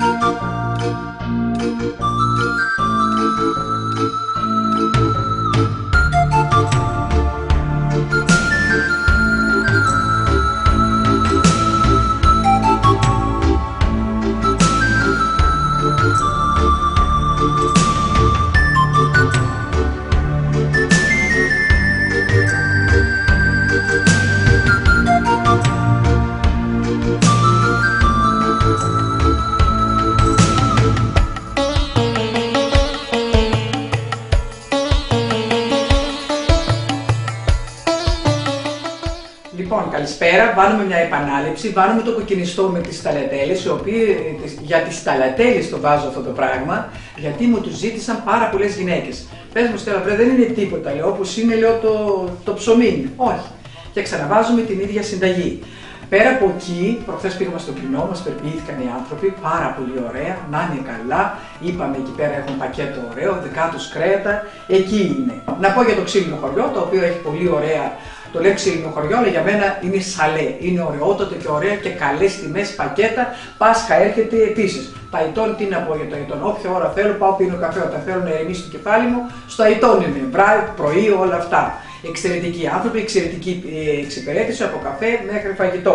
Λοιπόν, καλησπέρα. Βάλουμε μια επανάληψη. Βάλουμε το κοκκινιστό με τις ταλατέλες, για τις ταλατέλες το βάζω αυτό το πράγμα, γιατί μου το ζήτησαν πάρα πολλές γυναίκες. Πες μου, Στέλλα, δεν είναι τίποτα, λέω, όπως είναι, λέω, το ψωμί. Όχι. Και ξαναβάζουμε την ίδια συνταγή. Πέρα από εκεί, προχθές πήγαμε στο κοινό, μας περιποιήθηκαν οι άνθρωποι, πάρα πολύ ωραία, να είναι καλά. Είπαμε εκεί πέρα έχουν πακέτο ωραίο, δικά τους κρέατα, εκεί είναι. Να πω για το ξύλινο χωριό, το οποίο έχει πολύ ωραία. Το λέω ξύλινο χωριό, αλλά για μένα είναι σαλέ. Είναι ωραιότατο και ωραία και καλές τιμές πακέτα. Πάσχα έρχεται επίσης. Τα Αϊτών, τι να πω για το Αϊτών. Όποια ώρα θέλω, πάω πίνω καφέ. Όταν θέλω να ηρεμήσει το κεφάλι μου, στο Αϊτών είμαι. Βράδυ, πρωί, όλα αυτά. Εξαιρετικοί άνθρωποι, εξαιρετική εξυπηρέτηση από καφέ μέχρι φαγητό.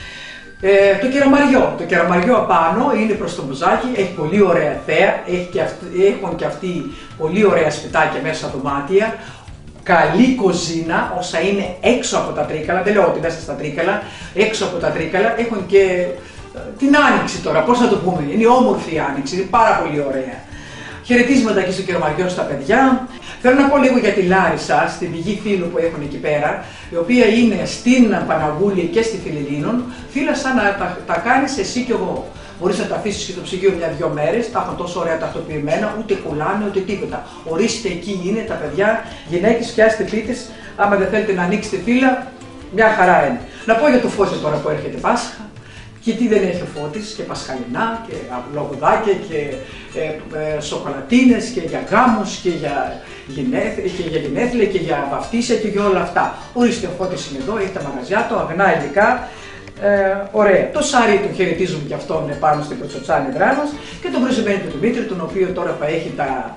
Το κεραμαριό. Το κεραμαριό απάνω είναι προς το μπουζάκι, έχει πολύ ωραία θέα, έχουν και αυτοί πολύ ωραία σπιτάκια μέσα στα δωμάτια. Καλή κουζίνα, όσα είναι έξω από τα τρίκαλα, δεν λέω ότι μέσα στα τρίκαλα, έξω από τα τρίκαλα έχουν και την άνοιξη τώρα, πώς να το πούμε, είναι όμορφη η άνοιξη, είναι πάρα πολύ ωραία. Χαιρετίσματα και στο κεραμαριό στα παιδιά. Θέλω να πω λίγο για τη Λάρισα, στην πηγή φίλου που έχουν εκεί πέρα, η οποία είναι στην Παναγούλη και στη Φιλιλλίνων. Φίλα, σαν να τα κάνεις εσύ κι εγώ. Μπορείς να τα αφήσεις και στο ψυγείο μια-δυο μέρες, τα έχουν τόσο ωραία τακτοποιημένα, ούτε κουλάνε ούτε τίποτα. Ορίστε, εκεί είναι τα παιδιά, γυναίκες, φτιάστε πίτες. Άμα δεν θέλετε να ανοίξετε φύλλα, μια χαρά είναι. Να πω για το Φώτη τώρα που έρχεται Πάσχα. Και τι δεν έχει ο Φώτης, και πασχαλινά και λογουδάκια και σοκολατίνες και για γάμους και για γενέθλια και για βαφτίσια και για όλα αυτά. Ορίστε, ο Φώτης είναι εδώ, έχει τα μαγαζιά του, αγνά υλικά, ωραία. Το Σάρι τον χαιρετίζουμε και αυτόν πάνω στην Προτσοτσάνη Δράνος και τον προσεμένη του Δημήτρη, τον οποίο τώρα θα έχει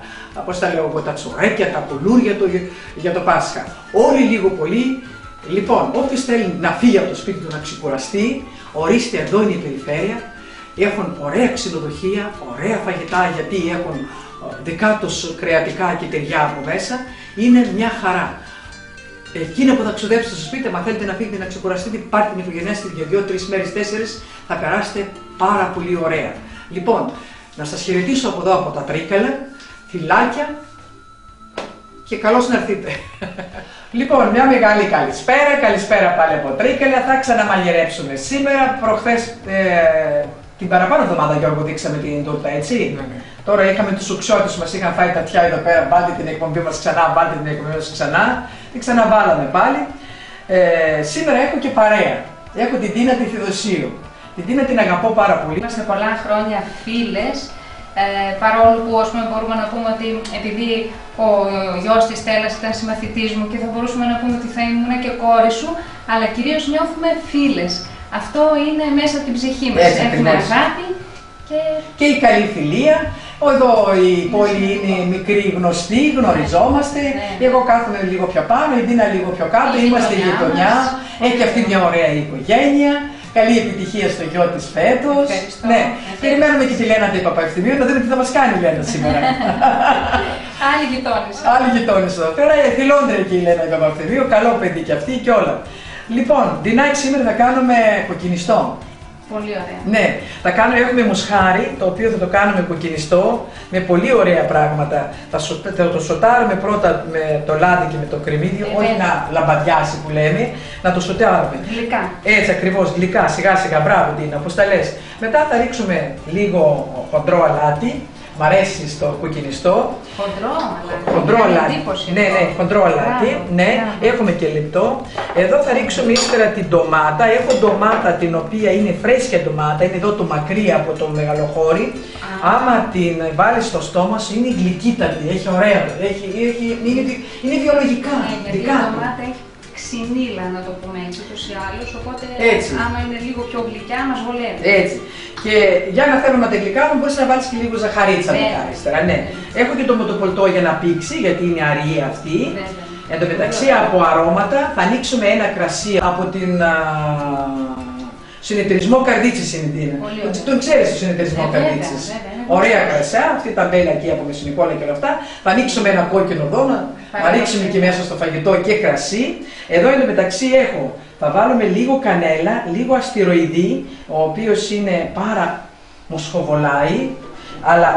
τα τσορέκια, τα κουλούρια του για το Πάσχα. Όλοι λίγο πολύ. Λοιπόν, όποιος θέλει να φύγει από το σπίτι του να ξεκουραστεί, ορίστε, εδώ είναι η περιφέρεια. Έχουν ωραία ξενοδοχεία, ωραία φαγητά, γιατί έχουν δικά τους κρεατικά και τυριά από μέσα. Είναι μια χαρά. Εκείνα που θα ξοδέψετε στο σπίτι, αν θέλετε να φύγετε να ξεκουραστείτε, πάρτε την οικογένειά σας για 2-3 μέρες, 4, θα περάσετε πάρα πολύ ωραία. Λοιπόν, να σας χαιρετήσω από εδώ από τα Τρίκαλα, φιλάκια και καλώς να έρθετε. Λοιπόν, μια μεγάλη καλησπέρα πάλι από Τρίκαλα, θα ξαναμαγειρέψουμε σήμερα. Προχθές, την παραπάνω εβδομάδα, Γιώργο, δείξαμε την τούρτα, έτσι. Τώρα είχαμε τους ουξιώτες, μας είχαν φάει τα τιά εδώ πέρα, βάλτε την εκπομπή μας ξανά, βάλτε την εκπομπή μας ξανά. Την ξαναβάλαμε πάλι. Σήμερα έχω και παρέα. Έχω την Τίνα τη Θηδοσίου. Την Τίνα την αγαπώ πάρα πολύ. Είμαστε πολλά χρόνια φίλες, παρόλο που μπορούμε να πούμε ότι επειδή ο γιος της Στέλλας ήταν συμμαθητής μου και θα μπορούσαμε να πούμε ότι θα ήμουν και κόρη σου, αλλά κυρίως νιώθουμε φίλες. Αυτό είναι μέσα από την ψυχή μας. Έχουμε αγάπη και η καλή φιλία. Εδώ η πόλη είναι μικρή, γνωστή, γνωριζόμαστε. Εγώ κάθομαι λίγο πιο πάνω, η Τίνα λίγο πιο κάτω. Είμαστε γειτονιά. Έχει αυτή μια ωραία οικογένεια. Καλή επιτυχία στο γιο της φέτος. Ναι. Περιμένουμε και τη Λένα του Παπαευθυμίου, να δούμε τι θα μας κάνει η Λένα σήμερα. Άλλη γειτόνισσα. Άλλη γειτόνισσα εδώ πέρα. Εθελόντρια και η Λένα του Παπαευθυμίου. Καλό παιδί και αυτή και όλα. Λοιπόν, Ντινάκη, σήμερα θα κάνουμε κοκκινιστό. Πολύ ωραία. Ναι, έχουμε μοσχάρι, το οποίο θα το κάνουμε κοκκινιστό με πολύ ωραία πράγματα. Θα το σοτάρουμε πρώτα με το λάδι και με το κρεμμύδιο, όχι να λαμπαδιάσει που λέμε, να το σοτάρουμε. Γλυκά. Έτσι ακριβώς, γλυκά, σιγά σιγά, μπράβο Τίνα, όπως τα λες. Μετά θα ρίξουμε λίγο χοντρό αλάτι. Μ' αρέσει στο κοκκινιστό. Χοντρό αλάτι. Ναι, χοντρό αλάτι. Ναι, έχουμε και λεπτό. Εδώ θα ρίξουμε ύστερα την ντομάτα. Έχω ντομάτα την οποία είναι φρέσκια ντομάτα. Είναι εδώ το μακρύ από το μεγαλοχώρι. Άμα την βάλεις στο στόμα σου είναι γλυκύτατη. Έχει ωραία. Είναι βιολογικά. Η ντομάτα έχει ξυνήλα, να το πούμε έτσι, ούτως ή άλλως, οπότε άμα είναι λίγο πιο γλυκιά μας βολεύει. Έτσι. Και για να θέλουμε τα γλυκά μου, μπορείς να βάλεις και λίγο ζαχαρίτσα μετά ύστερα. Ναι. Έχω και το μοτοπολτό για να πήξει, γιατί είναι αρία αυτή. Εν τω μεταξύ, από αρώματα θα ανοίξουμε ένα κρασί από την συνεταιρισμό Καρδίτσης είναι. Τον ξέρεις το συνεταιρισμό Καρδίτσης. Ωραία κρασιά, αυτή τα μπέλα εκεί από Μεσσηνικόλα και όλα αυτά. Θα ανοίξουμε ένα κόκκινο εδώ, να ρίξουμε και μέσα στο φαγητό και κρασί. Εδώ εν τω μεταξύ θα βάλουμε λίγο κανέλα, λίγο αστυροειδή, ο οποίος είναι μοσχοβολάει, αλλά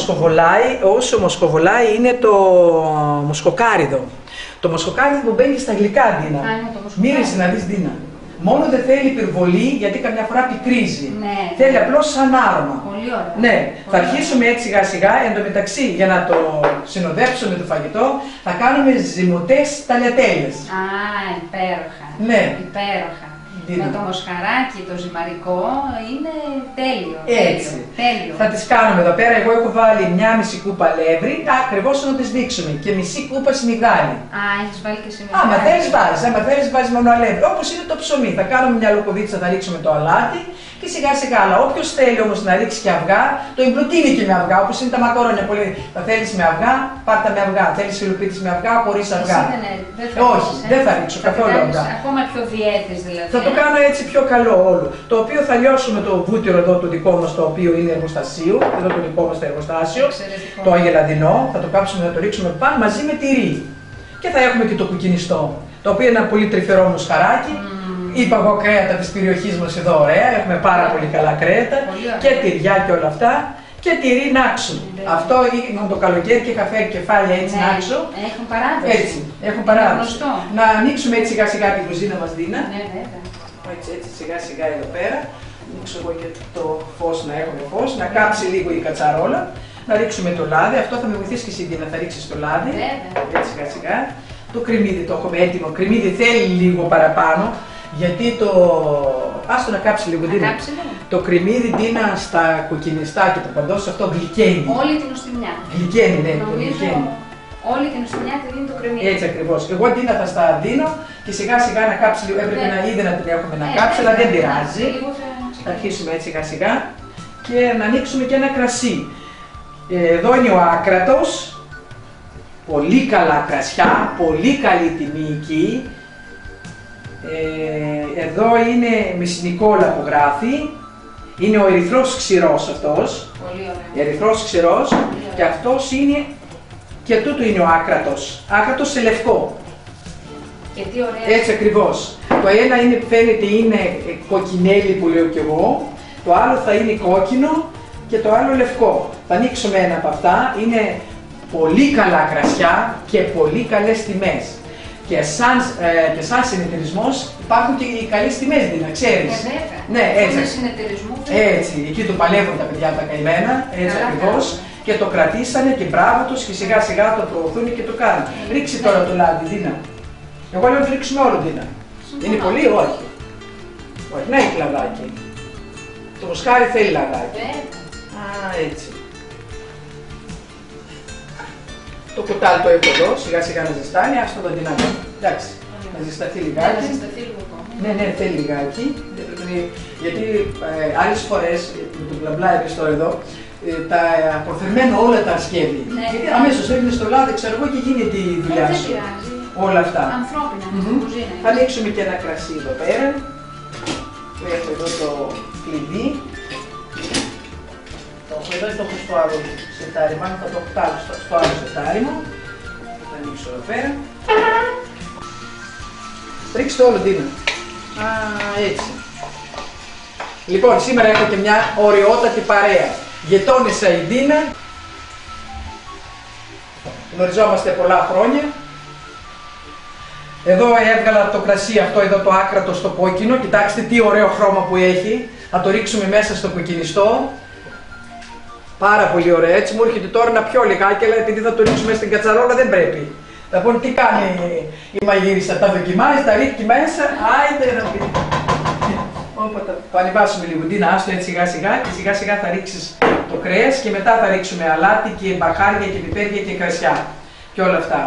όσο μοσχοβολάει είναι το μοσχοκάριδο. Το μοσχοκάριδο που μπαίνει στα γλυκά, Ντίνα. Μύρισε να δεις, Ντίνα. Μόνο δεν θέλει υπερβολή, γιατί καμιά φορά πικρίζει. Ναι. Θέλει απλώς σαν άρωμα. Πολύ ωραία. Ναι. Θα αρχίσουμε έτσι σιγά σιγά. Εν τω μεταξύ, για να το συνοδέψουμε το φαγητό, θα κάνουμε ζυμωτές ταλιατέλες. Α, υπέροχα. Ναι. Υπέροχα. Με το μοσχαράκι, το ζυμαρικό, είναι τέλειο. Έτσι. Τέλειο. Θα τις κάνουμε εδώ πέρα. Εγώ έχω βάλει μια μισή κούπα αλεύρι, ακριβώς να τις δείξουμε. Και μισή κούπα σμιγδάλι. Α, έχεις βάλει και σμιγδάλι. Άμα θέλεις βάζεις μόνο αλεύρι. Όπως είναι το ψωμί. Θα κάνουμε μια λοκοδίτσα, θα ρίξουμε το αλάτι και σιγά σιγά. Αλλά όποιος θέλει όμως να ρίξει και αυγά, το εμπλουτίνει και με αυγά. Όπως είναι τα μακαρόνια. Πολύ. Θα θέλεις με αυγά, πάρτα με αυγά. Θέλεις φιλοπίτης με αυγά, χωρίς αυγά. Όχι, δεν θα ρίξω καθόλου αυγά. Ακόμα πιο διέτης δηλαδή. Θα το κάνω έτσι πιο καλό όλο. Το οποίο θα λιώσουμε το βούτυρο εδώ το δικό μας, το οποίο είναι εργοστασίου. Εδώ το δικό μας το εργοστάσιο. Το αγελαδινό. Θα το κάψουμε, θα το ρίξουμε πάνω μαζί με τυρί. Και θα έχουμε και το κουκκινιστό. Το οποίο είναι ένα πολύ τρυφερό μοσχαράκι. Είπα εγώ κρέατα της περιοχής μας εδώ, ωραία. Έχουμε πάρα πολύ καλά κρέατα. Και τυριά και όλα αυτά. Και τυρί νάξου. Αυτό είναι το καλοκαίρι και είχα φέρει κεφάλια έτσι νάξου. Έχουν παράδοση. Έτσι, έχουν παράδοση. Να ανοίξουμε έτσι σιγά σιγά την κουζίνα μας, Ντίνα. Έτσι σιγά σιγά εδώ πέρα. Ανοίξω εγώ και το φως, να έχουμε φως. Να κάψει λίγο η κατσαρόλα. Να ρίξουμε το λάδι. Αυτό θα με βοηθήσει και εσύ, Ντίνα, θα ρίξεις το λάδι. Έτσι σιγά σιγά. Το κρεμμύδι το έχουμε έτοιμο. Κρεμμύδι θέλει λίγο παραπάνω. Γιατί άστο να κάψει λίγο, Ντίνα. Το κρεμμύδι, Ντίνα, στα κοκκινιστά και το παντός, αυτό γλυκαίνει. Όλη την οστιμιά. Γλυκαίνει, ναι, το γλυκαίνει. Όλη την οστιμιά τη δίνει το κρεμμύδι. Έτσι ακριβώς. Εγώ, Ντίνα, θα στα δίνω και σιγά σιγά να κάψει λίγο. Έπρεπε να ήδη να την έχουμε να κάψει, αλλά δεν πειράζει. Θα αρχίσουμε έτσι σιγά σιγά και να ανοίξουμε και ένα κρασί. Εδώ είναι ο Άκρατος. Πολύ καλά κρασιά, πολύ καλή τιμή εκεί. Εδώ είναι Μεσσηνικόλα που γράφει. Είναι ο ερυθρός ξηρός αυτός. Πολύ ωραία. Ερυθρός ξηρός. Και αυτός είναι, και τούτο είναι ο Άκρατος. Άκρατος σε λευκό. Και τι ωραία. Έτσι ακριβώς. Το ένα είναι, φαίνεται, είναι κοκκινέλι που λέω κι εγώ. Το άλλο θα είναι κόκκινο και το άλλο λευκό. Θα ανοίξουμε ένα από αυτά. Είναι πολύ καλά κρασιά και πολύ καλές τιμές. Και σαν συνεταιρισμός υπάρχουν και οι καλές τιμές, να ξέρεις. Ναι, έτσι. Έτσι, εκεί το παλεύουν τα παιδιά τα καημένα, έτσι ακριβώς. Και το κρατήσανε και μπράβο τους και σιγά σιγά το προωθούν και το κάνουν. Ρίξει τώρα το λάδι, Ντίνα. Εγώ λέω να το ρίξουμε όλο, Ντίνα. Είναι πολύ, όχι. Όχι, να έχει λαδάκι. Το μοσχάρι θέλει λαδάκι. Α, έτσι. Το κουτάλι το έχω εδώ, σιγά σιγά να ζεστάνει, άστο το δυνατό. Εντάξει, να ζεσταθεί λιγάκι. Ναι, ναι, θέλει λιγάκι. Γιατί άλλες φορές, με το μπλα μπλα εμείς τώρα εδώ, τα προθερμαίνω όλα τα σκεύη. Γιατί αμέσως έβγαινε στο λάδι, ξέρω εγώ, και γίνεται η δουλειά σου. Όλα αυτά. Ανθρώπινα, κουζίνα. Θα ανοίξουμε και ένα κρασί εδώ πέρα. Έχω εδώ το κλειδί. Εδώ το έχω στο άλλο σετάρι, μάλλον θα το έχω στο άλλο σετάρι μου. Θα ανοίξω εδώ πέρα. Ρίξτε το όλο, Ντίνα. Α, έτσι. Λοιπόν, σήμερα έχω και μια ωραιότατη παρέα. Γειτόνισσα η Ντίνα. Γνωριζόμαστε πολλά χρόνια. Εδώ έβγαλα το κρασί αυτό, εδώ το άκρατο στο κόκκινο. Κοιτάξτε τι ωραίο χρώμα που έχει. Θα το ρίξουμε μέσα στο κοκκινιστό. Πάρα πολύ ωραία. Έτσι μου έρχεται τώρα να πιω λιγάκι, αλλά επειδή θα το ρίξουμε στην κατσαρόλα δεν πρέπει. Θα πούνε τι κάνει η μαγείρισα, τα δοκιμάζει, τα ρίχνει μέσα. Άιντε να πει. Όποτε το ανεβάσουμε λίγο, Ντίνα, άστο έτσι σιγά σιγά και σιγά σιγά θα ρίξεις το κρέας και μετά θα ρίξουμε αλάτι και μπαχάρια και πιπέρια και κρασιά και όλα αυτά.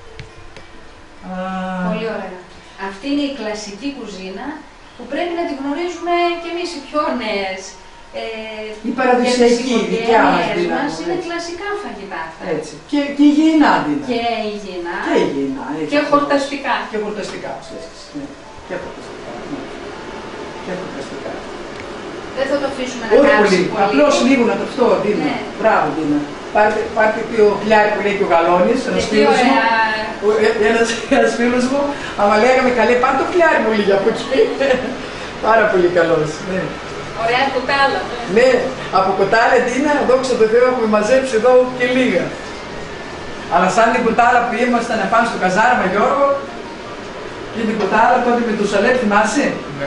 Πολύ ωραία. Αυτή είναι η κλασική κουζίνα που πρέπει να τη γνωρίζουμε κι εμείς οι πιο νέες η παραδοσιακή δικιά μας είναι κλασικά φαγητά αυτά. Έτσι. Και υγιεινά δίνα. Και υγιεινά. Και υγιεινά. Και χορταστικά. Και χορταστικά, ναι. Και χορταστικά. Ναι. Και χορταστικά. Δεν θα το αφήσουμε να κάψει πολύ. Απλώς λίγο να το αυτό, Δίνα. Ναι. Μπράβο, Δίνα. Πάρτε το χιλιάρι που λέει και ο Γαλώνης, ένας φίλος μου. Ένας φίλος μου, άμα λέγαμε καλέ, πάρτε το χιλιάρι μου λίγα από εκεί. Πάρα πολύ καλός. Ναι. Ωραία κοτάλα. Ναι, από κοτάλα, Δίνα, δόξα τω Θεώ, έχουμε μαζέψει εδώ και λίγα. Αλλά σαν την κοτάλα που ήμασταν πάνω στο καζάρμα, Γιώργο, και την κοτάλα τότε με το σαλέ, θυμάσαι? Ναι.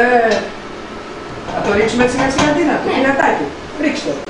Θα το ρίξουμε έτσι σιγά σιγά, Δίνα, το χιλιατάκι. Ρίξτε το.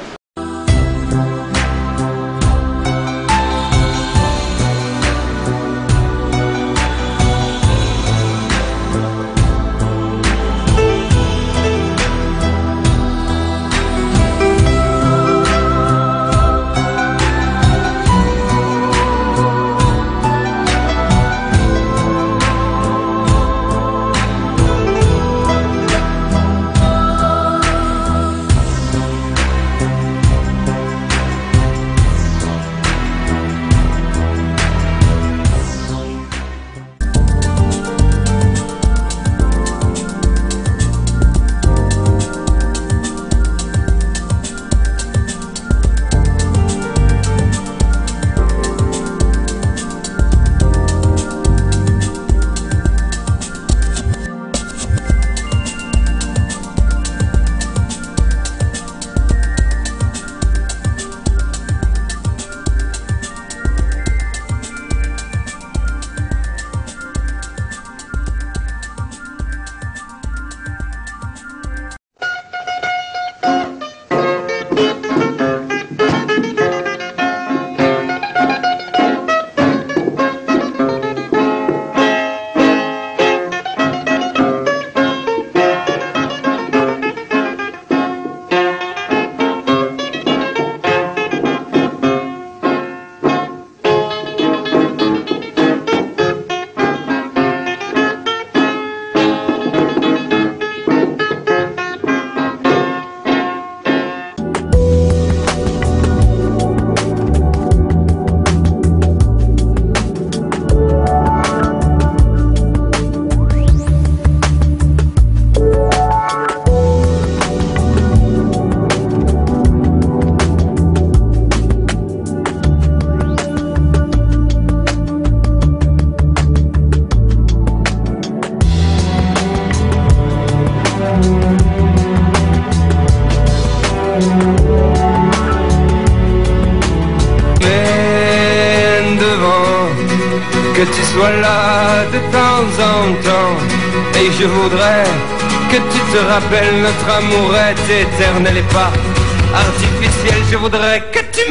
que tu sois là de temps en temps. Et je voudrais que tu te rappelles, notre amour est éternel et pas artificiel. Je voudrais que tu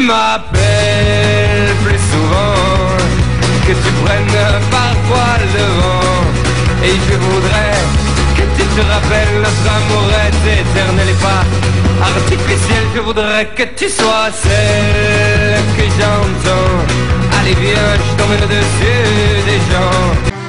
m'appelles plus souvent, que tu prennes parfois le vent. Et je voudrais que tu te rappelles, notre amour est éternel et pas artificiel. Je voudrais que tu sois celle que j'entends. Allez viens, je t'emmène au-dessus des gens.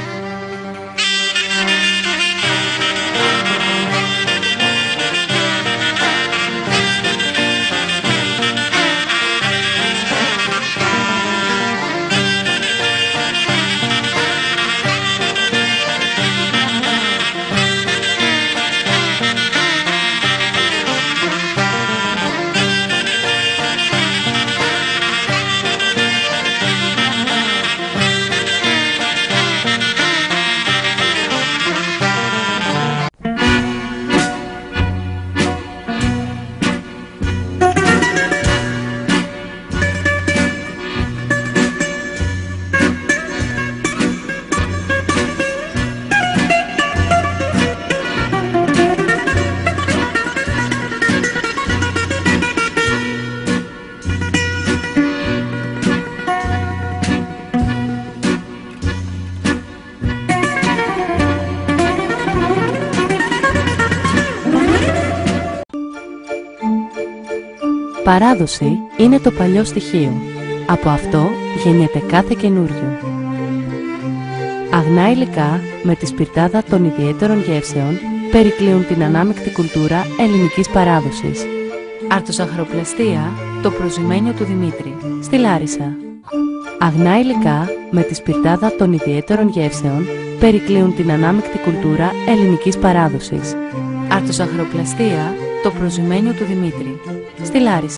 Παράδοση είναι το παλιό στοιχείο. Από αυτό γεννιέται κάθε καινούριο. Αγνά υλικά με τη σπιρτάδα των ιδιαίτερων γεύσεων περικλείουν την ανάμεικτη κουλτούρα ελληνικής παράδοσης. Αρτοζαχαροπλαστεία, το προζυμένιο του Δημήτρη, στη Λάρισα. Αγνά υλικά με τη σπιρτάδα των ιδιαίτερων γεύσεων περικλείουν την ανάμεικτη κουλτούρα ελληνικής παράδοσης. Αρτοζαχαροπλαστεία, το προζυμένιο του Δημήτρη, στη Λάρισα.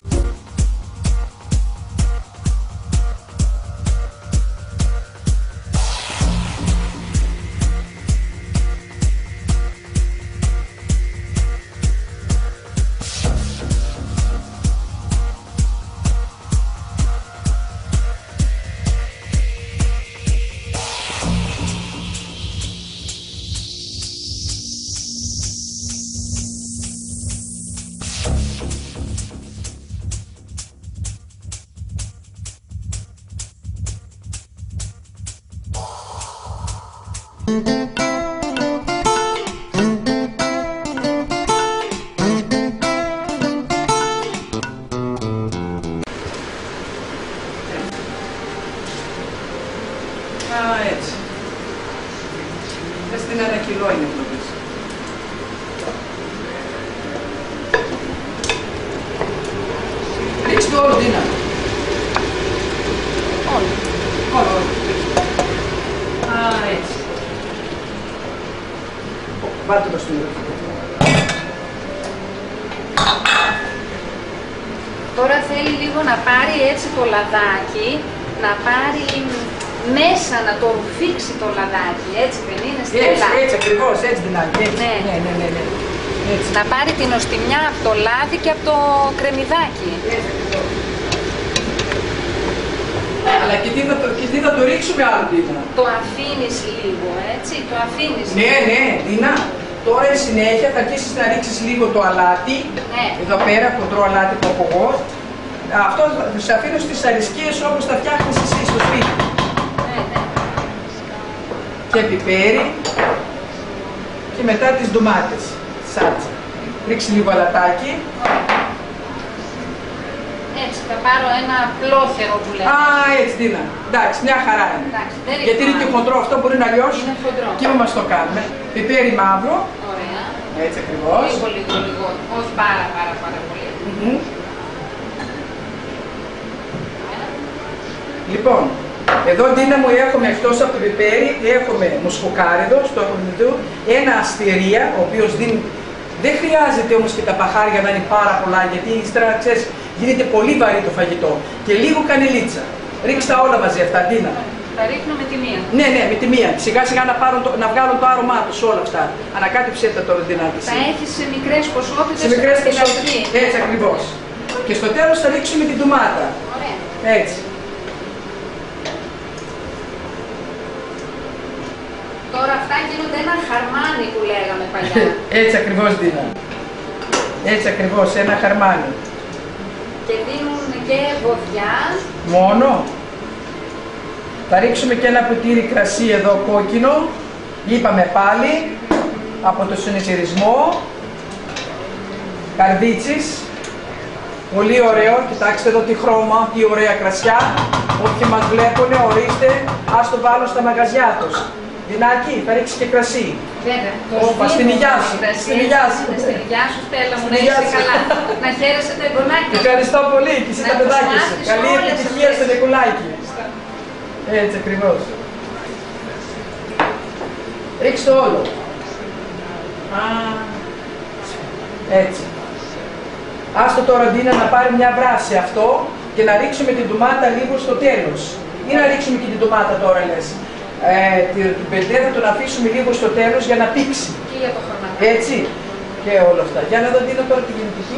Έτσι. Στην 1 κιλό είναι πλούτες. Ρίξτε το όλο, Ντίνα. Όλο. Έτσι. Βάλτε το στην ουρά. Τώρα θέλει λίγο να πάρει έτσι το λαδάκι, να πάρει μέσα, να το φίξει το λαδάκι, έτσι δεν είναι, Στέλλα? Έτσι ακριβώς, έτσι δυνατή. Ναι. Έτσι. Να πάρει την οστιμιά από το λάδι και από το κρεμμυδάκι. Έτσι ακριβώς. Αλλά και τι θα το ρίξουμε άλλο, Ντίνα? Το αφήνεις λίγο, έτσι, το αφήνεις. Ναι, Ντίνα. Τώρα η συνέχεια θα αρχίσεις να ρίξεις λίγο το αλάτι. Ναι. Εδώ πέρα, χοντρό αλάτι που έχω εγώ. Αυτό θα σε αφήνω στις αρισκίες όπως τα φτιάχνεις εσύ στο σπίτι. Ναι. Και πιπέρι. Και μετά τις ντομάτες. Σάλτσα. Ρίξει λίγο αλατάκι. Έτσι, θα πάρω ένα πλόχερο που λέμε. Έτσι, Ντίνα. Εντάξει, μια χαρά είναι. Εντάξει, γιατί είναι και χοντρό αυτό, μπορεί να λιώσει. Είναι χοντρό. Και μας το κάνουμε. Πιπέρι μαύρο. Ωραία. Έτσι ακριβώς. Λίγο. Όχι πάρα πολύ. Λοιπόν, εδώ, Ντίνα μου, έχουμε εκτός από το πιπέρι, έχουμε μοσχοκάριδο στο του, ένα αστηρία, ο οποίος δίνει. Δεν χρειάζεται όμως και τα παχάρια να είναι πάρα πολλά, γιατί ύστερα, ξέρεις, γίνεται πολύ βαρύ το φαγητό. Και λίγο κανελίτσα. Ρίξτε τα όλα μαζί αυτά, Ντίνα. Τα ρίχνω με τη μία. Ναι, με τη μία. Σιγά σιγά να βγάλουν το άρωμά τους όλα αυτά. Ανακάτεψε τα τώρα, Ντίνα. Τα έχεις σε μικρές ποσότητες. Σε μικρές ποσότητες. Έτσι ακριβώς. Και στο τέλος θα ρίξουμε την ντομάτα. Ωραία. Έτσι. Τώρα αυτά γίνονται ένα χαρμάνι που λέγαμε παλιά. Έτσι ακριβώς, Ντίνα. Έτσι ακριβώς, ένα χαρμάνι. Και δίνουν και βοδιά. Μόνο. Θα ρίξουμε και ένα ποτήρι κρασί εδώ κόκκινο. Είπαμε πάλι. Από το συνεταιρισμό. Καρδίτσης. Πολύ ωραίο. Κοιτάξτε εδώ τι χρώμα, τι ωραία κρασιά. Όποιοι μας βλέπουν, ορίστε, ας το βάλουν στα μαγαζιά τους. Δυνάκι, θα ρίξει και κρασί. Βέβαια. Όπα, στην υγειά σου. Στην υγειά σου. Στην υγειά σου, Στέλλα μου, να είσαι καλά. Να χαίρεσαι το εγγονάκι. Ευχαριστώ πολύ και εσύ τα παιδάκια σου. Καλή επιτυχία στο Νικολάκι. Έτσι ακριβώς. Ρίξτε το όλο. Έτσι. Άστο τώρα, Ντίνα, να πάρει μια βράση αυτό και να ρίξουμε την ντομάτα λίγο στο τέλος. Ή να ρίξουμε και την ντομάτα τώρα, λες. Την πεντέ θα τον αφήσουμε λίγο στο τέλος για να πήξει. Και για το χρωματάκι. Έτσι. Και όλα αυτά. Για να δω, Ντίνα, τώρα τη γεννητική.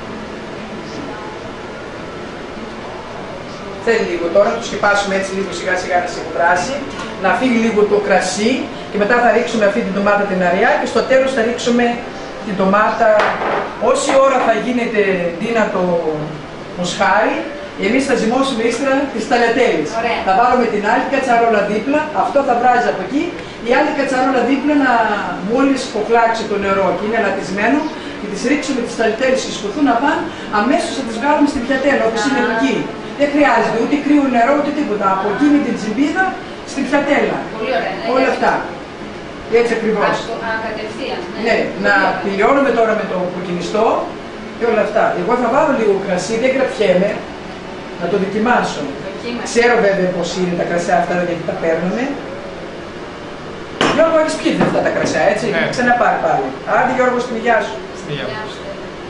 Θέλει λίγο τώρα, το σκεπάσουμε έτσι λίγο σιγά σιγά να σιγουράσει, να φύγει λίγο το κρασί και μετά θα ρίξουμε αυτή την ντομάτα την αριά και στο τέλος θα ρίξουμε την ντομάτα. Όση ώρα θα γίνεται, Ντίνα, το μοσχάρι, εμείς θα ζυμώσουμε ύστερα τις ταλιατέλες. Θα βάλουμε την άλλη κατσαρόλα δίπλα, αυτό θα βράζει από εκεί, η άλλη κατσαρόλα δίπλα να μόλις κοκλάξει το νερό και είναι αλατισμένο και τις ρίξουμε τις ταλιατέλες και σκουθούν να πάνε, αμέσως θα τις βγάλουμε στην πιατέλα όπως είναι εκεί. Δεν χρειάζεται ούτε κρύο νερό ούτε τίποτα. Από εκεί με την τσιμπίδα στην πιατέλα. Πολύ ωραία. Όλα αυτά. Έτσι ακριβώς. Κατευθείαν. Ναι, να τελειώνουμε τώρα με το πουκκινιστό και όλα αυτά. Εγώ θα βάλω λίγο κρασί, δεν κρατιέμαι, να το δοκιμάσω. Ξέρω βέβαια πως είναι τα κρασιά αυτά, γιατί τα παίρνουμε. Γιώργο, έχεις πιει αυτά τα κρασιά, έτσι, ξαναπάρει πάλι. Άντε Γιώργο, στην υγειά σου. Στην υγειά σου.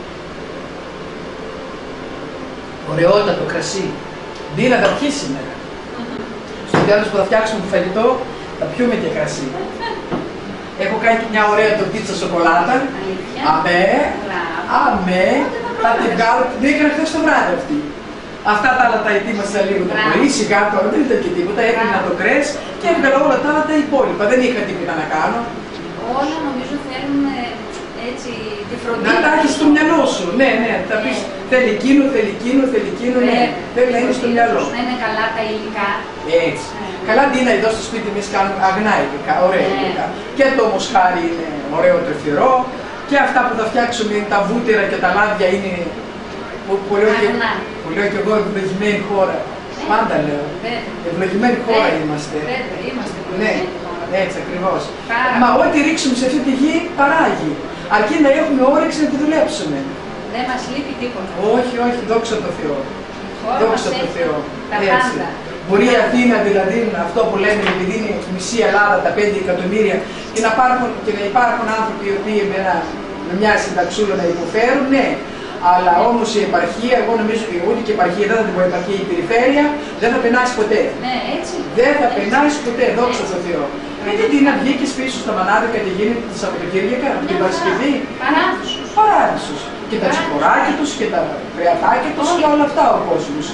Ωραιότατο κρασί. Ντίνα, θα πιει σήμερα. Στο τέλος που θα φτιάξουμε το φαγητό, θα πιούμε και κρασί. Έχω κάνει και μια ωραία τορτίτσα σοκολάτα. Αμέ, αμέ. Θα την βγάλω, την έκανα χθες το βράδυ αυτή. Αυτά τα άλλα τα ετοίμασα λίγο το πρωί, σιγά τώρα δεν ήταν και τίποτα. Έκανα το κρες και έβγαλα όλα τα άλλα τα υπόλοιπα. Δεν είχα τίποτα να κάνω. Όλα νομίζω θέλουν έτσι τη φροντίδα. Να τα έχεις στο μυαλό σου. Ναι, ναι, θα πεις θέλει εκείνο, θέλει εκείνο, θέλει εκείνο. Ναι, θέλει να είναι στο μυαλό. Να είναι καλά τα υλικά. Έτσι. Καλά, Ντίνα, εδώ στο σπίτι εμείς κάνουμε αγνά υλικά, ωραία υλικά. Και το μοσχάρι είναι ωραίο τρεφιερό. Και αυτά που θα φτιάξουμε, τα βούτυρα και τα λάδια είναι. Που λέω και εγώ ευλογημένη χώρα. Πάντα λέω. Ευλογημένη χώρα είμαστε. Ναι, έτσι ακριβώς. Μα ό,τι ρίξουμε σε αυτή τη γη παράγει. Αρκεί να έχουμε όρεξη να τη δουλέψουμε. Δεν μας λείπει τίποτα. Όχι, όχι, δόξα τω Θεώ. Δόξα τω Θεώ. Τα πάντα. Μπορεί η Αθήνα, δηλαδή, αυτό που λέμε, επειδή είναι μισή Ελλάδα, τα 5 εκατομμύρια, και να υπάρχουν άνθρωποι οι οποίοι με μια συνταξούλα να υποφέρουν, ναι. Αλλά όμως η επαρχία, εγώ νομίζω ότι ούτε και η επαρχία, δεν θα την πω επαρχία, η περιφέρεια, δεν θα περνάσει ποτέ. Ναι, έτσι. Δεν θα περνάσει ποτέ, δόξα τω Θεώ. Γιατί τι να βγήκες πίσω στα Μανάδικα και γίνεται τη Σαββατοκύριακα, την Παρασκευή. Παράδεισος. Παράδεισος. Και τα τσιποράκια τους και τα κρεατάκια τους και όλα αυτά ο κόσμος.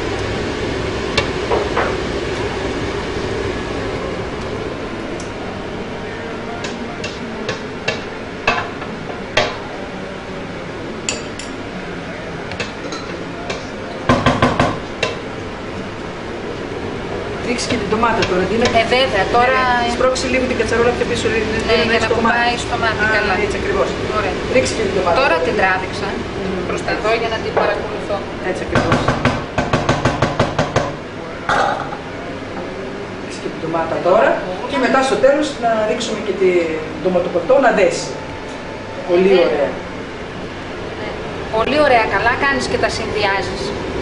Ρίξει και την ντομάτα τώρα, τι είναι. Βέβαια, τώρα. Σπρώξει λίγο την κατσαρόλα πιο πίσω, για να κουμπάει στο μάτι. Καλά. Έτσι ακριβώς. Ωραία. Ρίξει και την ντομάτα. Τώρα την τράβηξα προς τα εδώ για να την παρακολουθώ. Έτσι ακριβώς. Ρίξει και την ντομάτα τώρα και μετά στο τέλος να ρίξουμε και την ντοματοπορτό να δέσει. Πολύ ωραία. Πολύ ωραία, καλά κάνεις και τα συνδυάζεις.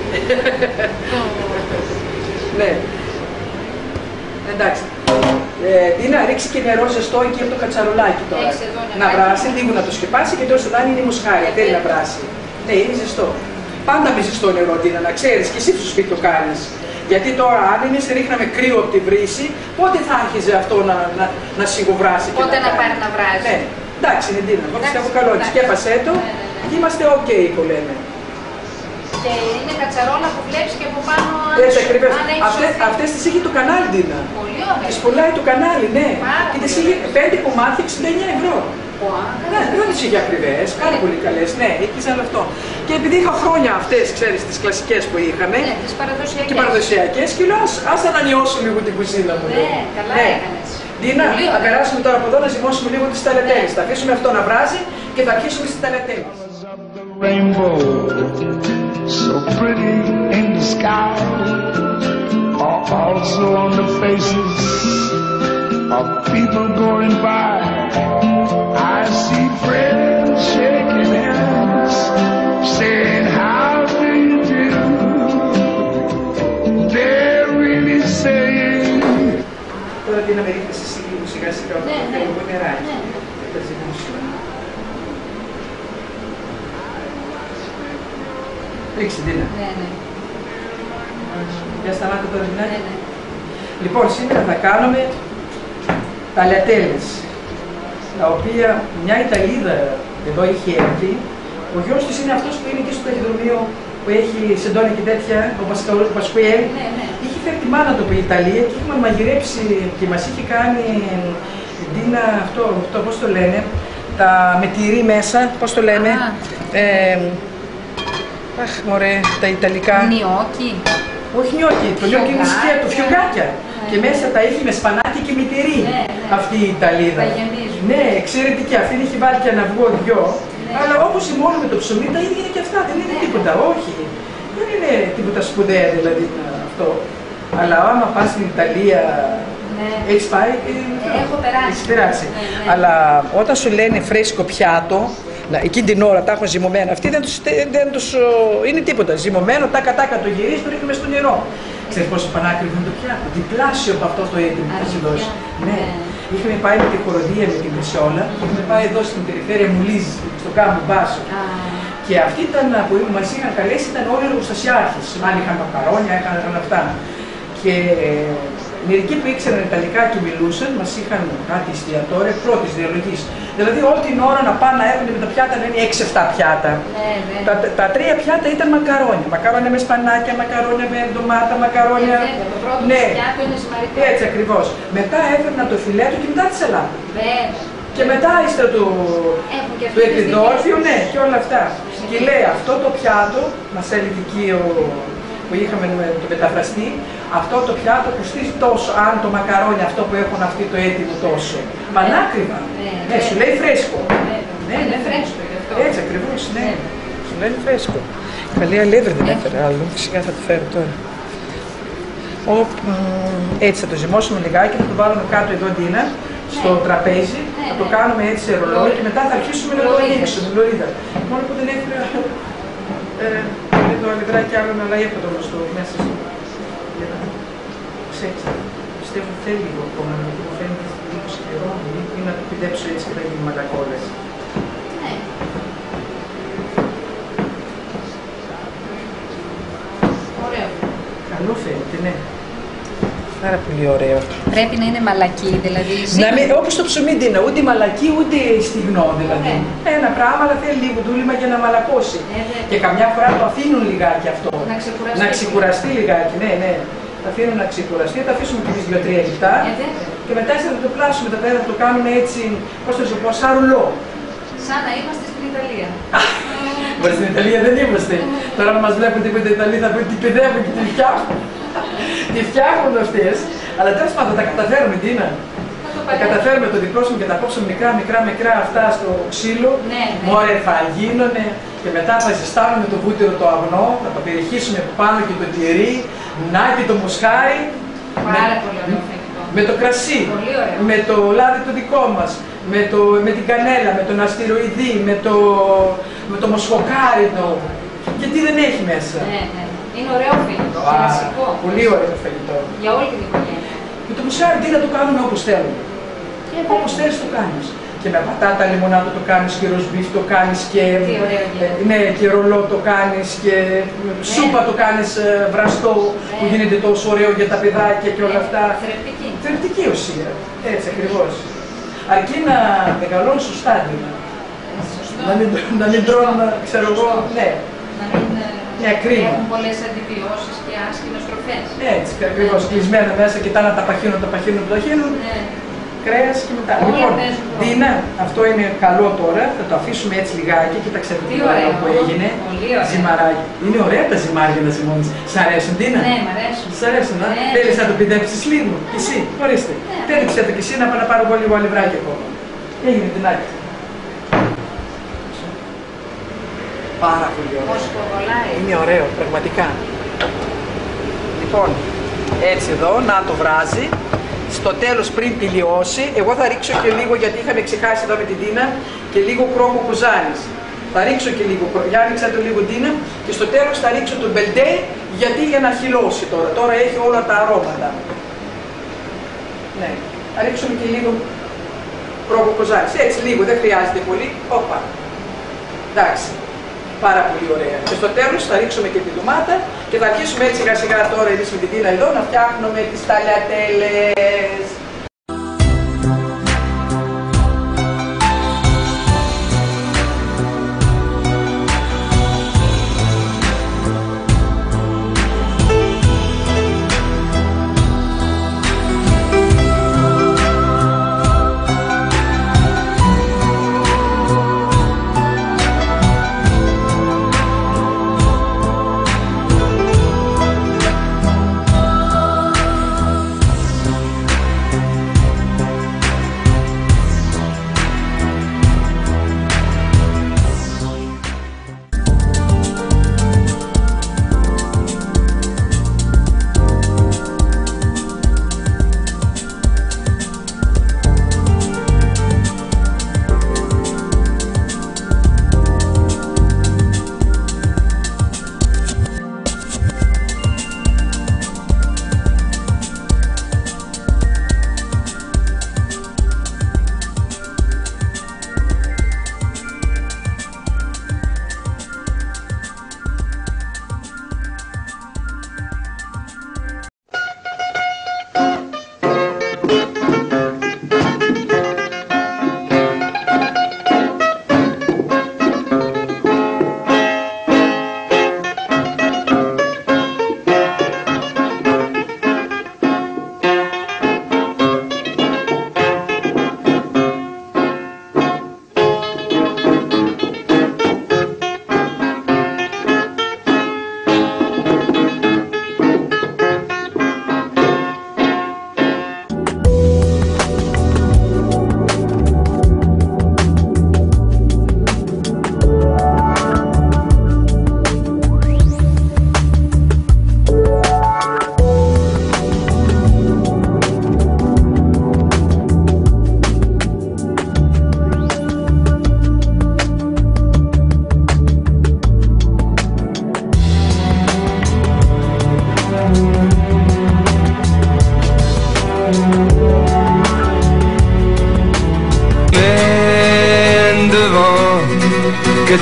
Ναι. Εντάξει. Τίνα, ρίξει και νερό ζεστό εκεί από το κατσαρολάκι τώρα. Να βράσει, λίγο να το σκεπάσει και τώρα στο δάνει είναι μοσχάρι. Θέλει να βράσει. Ναι, είναι ζεστό. Πάντα με ζεστό νερό, Τίνα, να ξέρεις και εσύ στο σπίτι το κάνεις. Γιατί τώρα αν εμείς ρίχναμε κρύο από τη βρύση, πότε θα άρχιζε αυτό να σιγοβράσει και πότε να πάρει να βράζει. Ναι. Εντάξει, είναι Τίνα, εγώ πιστεύω καλό. Σκέπασέ το και είμαστε ok που λέμε. Και είναι κατσαρόλα που βλέπεις και από πάνω αυτές τις είχε το κανάλι, Ντίνα. Πολύ ωραία. Τις πουλάει το κανάλι, ναι. Και τις είχε 5 κομμάτια 69 ευρώ. Ναι, δεν τις είχε ακριβές, πάρα πολύ καλές, ναι, είχες άλλο αυτό. Και επειδή είχα χρόνια αυτές, ξέρεις, τις κλασικές που είχαμε, ναι, τις παραδοσιακές. Και παραδοσιακές, και λέω ας ανανεώσω λίγο την κουζίνα μου. Ναι, καλά έκανες. Ντίνα, θα περάσουμε τώρα από εδώ να ζυμώσουμε λίγο τις ταλετέλες. Θα αφήσουμε αυτό να βράζει και θα αρχίσουμε στις ταλετέλες. So pretty in the sky, are also on the faces of people going by. I see friends shaking hands, saying how do you do. They're really saying. Τώρα τι να με ρίχνεις εσύ λίγο σιγά σιγά, λίγο νεράκι. Θα ζυμώσουμε. Ρίξει, Ντίνα. Ναι, ναι. Για σταμάτα τώρα, Ντίνα. Ναι, ναι. Λοιπόν, σήμερα θα κάνουμε ταλιατέλες, τα οποία μια Ιταλίδα εδώ είχε έρθει. Ο γιος της είναι αυτός που είναι εκεί στο ταχυδρομείο που έχει σεντόνια και τέτοια, ο Πασκουέλ. Ναι, ναι. Είχε φέρει τη μάνα του από η Ιταλία και είχαμε μαγειρέψει και μας είχε κάνει, Ντίνα, αυτό πώς το λένε, τα με τυρί μέσα, πώς το λέμε. Αχ, μωρέ, τα Ιταλικά. Νιόκι. Όχι νιόκι, το νιόκι είναι σκέτο, φιωγκάκια. Και μέσα τα έχει με σπανάκι και με τυρί. Αυτή η Ιταλίδα. Τα γεμίζουν. Ναι, εξαιρετική. Αυτή έχει βάλει και ένα αυγό δυο. Αλλά όπως η μόνο με το ψωμί, τα ίδια είναι και αυτά. Δεν είναι τίποτα, όχι. Δεν είναι τίποτα σπουδαία δηλαδή αυτό. Αλλά άμα πας στην Ιταλία, Ναι. Έχεις πάει? Έχω περάσει. Έχεις περάσει. Ναι. Αλλά όταν σου λένε φρέσκο πιάτο, εκείνη την ώρα τα έχουν ζυμωμένα. Αυτοί δεν τους είναι τίποτα. Ζυμωμένο, τάκα το γυρίζει, το ρίχνουμε στο νερό. Ξέρεις πόσο πανάκριβο είναι το πιάτο. Διπλάσιο από αυτό το έτοιμο που θα σου δώσει. Ναι. Είχαμε πάει με τη χοροδία με την Κρυσιόλα, είχαμε πάει εδώ στην περιφέρεια Μουλίζης, στο κάμπο Μπάσο. Και αυτοί που μας είχαν καλέσει ήταν όλοι εργοστασιάρχες. Άλλοι είχαν μακαρόνια, έκαναν όλα αυτά. Και μερικοί που ήξεραν Ιταλικά και μιλούσαν, μας είχαν κάτι εστιατόρια πρώτης διαλογής. Δηλαδή όλη την ώρα να πάνε να έρχονται με τα πιάτα, να είναι 6-7 πιάτα. Τα 3 πιάτα ήταν μακαρόνια. Μακαρόνια με σπανάκια, μακαρόνια με ντομάτα, μακαρόνια. Το πρώτο πιάτο είναι σημαντικό. Έτσι ακριβώς. Μετά έφερνα το φιλέτο και μετά τη σαλάτα. Και μετά ύστερα το επιδόρφιο, ναι, και όλα αυτά. Και λέει αυτό το πιάτο, μας έλεγε εκεί που είχαμε με το μεταφραστή, αυτό το πιάτο κοστίζει τόσο, αν το μακαρόνι αυτό που έχουν αυτοί το έτοιμο τόσο. Πανάκριβα. Ναι, σου λέει φρέσκο. Ναι, φρέσκο γι' αυτό. Έτσι ακριβώς, ναι. Σου λέει φρέσκο. Καλή αλεύρι δεν έφερε άλλο, φυσικά θα το φέρω τώρα. Έτσι θα το ζυμώσουμε λιγάκι, θα το βάλουμε κάτω εδώ Ντίνα, στο τραπέζι, θα το κάνουμε έτσι σε ρολόι και μετά θα αρχίσουμε να το ανοίξουμε, λωρίδα. Μόνο που δεν έφερε το αλευράκι άλλο να λάει από το γνωστό μέσα στο... Για να ψέξει. Πιστεύω θέλει λίγο ακόμα, να μου φαίνεται λίγο σκληρό ή να το πηδέψω έτσι και να γίνει μαλακόλες. Ωραίο. Καλό φαίνεται, ναι. Πάρα πολύ ωραίο. Πρέπει να είναι μαλακή, δηλαδή. Όπως το ψωμί Ντίνα, ούτε μαλακή ούτε στιγνό δηλαδή. Ένα πράγμα, αλλά θέλει λίγο δούλημα για να μαλακώσει. Και καμιά φορά το αφήνουν λιγάκι αυτό. Να ξεκουραστεί λιγάκι, ναι. Θα αφήνουν να ξεκουραστεί, θα αφήσουμε και εμείς 2-3 λεπτά. Και μετά θα το πλάσουμε τα πέρα, θα το κάνουμε έτσι, πώς θα σου πω, σαν ρουλό. Σαν να είμαστε στην Ιταλία. Μπορεί στην Ιταλία δεν είμαστε. Τώρα που μας βλέπουν τίποτα Ιταλία θα πούν τι παιδεύουν και τι φτιάχνουν. Τι φτιάχνουν αυτές. Αλλά τέλος πάντων θα τα καταφέρουμε, Ντίνα. Θα καταφέρουμε το δικό σου και τα κόψουμε μικρά αυτά στο ξύλο. Μωρέ θα γίνουνε και μετά θα ζεστάνουμε το βούτυρο το αγνό, θα το περιχύσουμε από πάνω και το τυρί, να και το μοσχάρι. Πάρα πολύ ωραίο φαγητό. Με το κρασί, με το λάδι το δικό μας, με την κανέλα, με τον αστυροειδή, με το μοσχοκάρι και τι δεν έχει μέσα. Είναι ωραίο φαγητό, κλασικό. Πολύ ωραίο φαγητό. Για όλη την οικογένεια. Με το μοσχάρι τι να το κάνουμε όπως θέλουμε. Όπως θέλεις το κάνεις. Και με πατάτα λιμονάδο το κάνεις και ροσμπίφ το κάνεις και, και ρολό το κάνεις και σούπα το κάνεις βραστό που γίνεται τόσο ωραίο για τα παιδάκια και όλα αυτά. Θρεπτική ουσία. Έτσι ακριβώς. Αρκεί να μεγαλώνει σωστά. Να μην τρώνε, ξέρω εγώ, ναι. Να μην έχουν πολλές αντιβιώσεις και άσχημες τροφές. Έτσι, ακριβώς. Κλεισμένα μέσα, κοιτάνε να τα παχύνουν. Κρέας και μετά. Λοιπόν, Ντίνα, αυτό είναι καλό τώρα. Θα το αφήσουμε έτσι λιγάκι. Κοίταξε το τι ωραίο που έγινε. Ζυμαράκι. Είναι ωραία τα ζυμάρια να ζυμώνεις. Σ' αρέσουν, Ντίνα? Ναι, μ' αρέσουν. Σ' αρέσουν, θέλεις να το πηδέψεις λίγο. Και εσύ, ορίστε. Πέδεψε το και εσύ να πάω να πάρω εγώ λίγο αλευράκι ακόμα. Έγινε, Ντινάκι. Πάρα πολύ ωραίο. Είναι ωραίο, πραγματικά. Λοιπόν, έτσι εδώ, να το βράζει. Στο τέλος πριν τελειώσει, εγώ θα ρίξω και λίγο, γιατί είχαμε ξεχάσει εδώ με την Ντίνα, και λίγο κρόκο κουζάνης. Θα ρίξω και λίγο, για ρίξα το λίγο Ντίνα, και στο τέλος θα ρίξω το μπελντέ, γιατί για να χυλώσει τώρα. Τώρα έχει όλα τα αρώματα. Ναι, θα ρίξουμε και λίγο κρόκο κουζάνης. Έτσι λίγο, δεν χρειάζεται πολύ. Όπα. Εντάξει. Πάρα πολύ ωραία. Και στο τέλος θα ρίξουμε και τη ντομάτα και θα αρχίσουμε έτσι σιγά σιγά τώρα εμείς με την Ντίνα εδώ να φτιάχνουμε τις ταλιατέλες.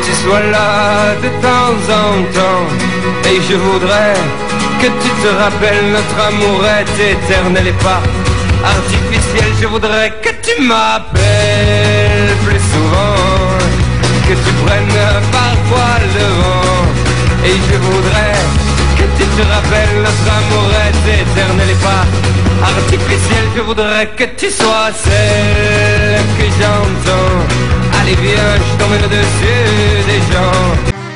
tu sois là de temps en temps. Et je voudrais que tu te rappelles, notre amour est éternel et pas artificiel. Je voudrais que tu m'appelles plus souvent, que tu prennes parfois le vent. Et je voudrais que tu te rappelles, notre amour est éternel et pas artificiel. Je voudrais que tu sois celle que j'entends. Allez viens, je t'emmène au-dessus des gens.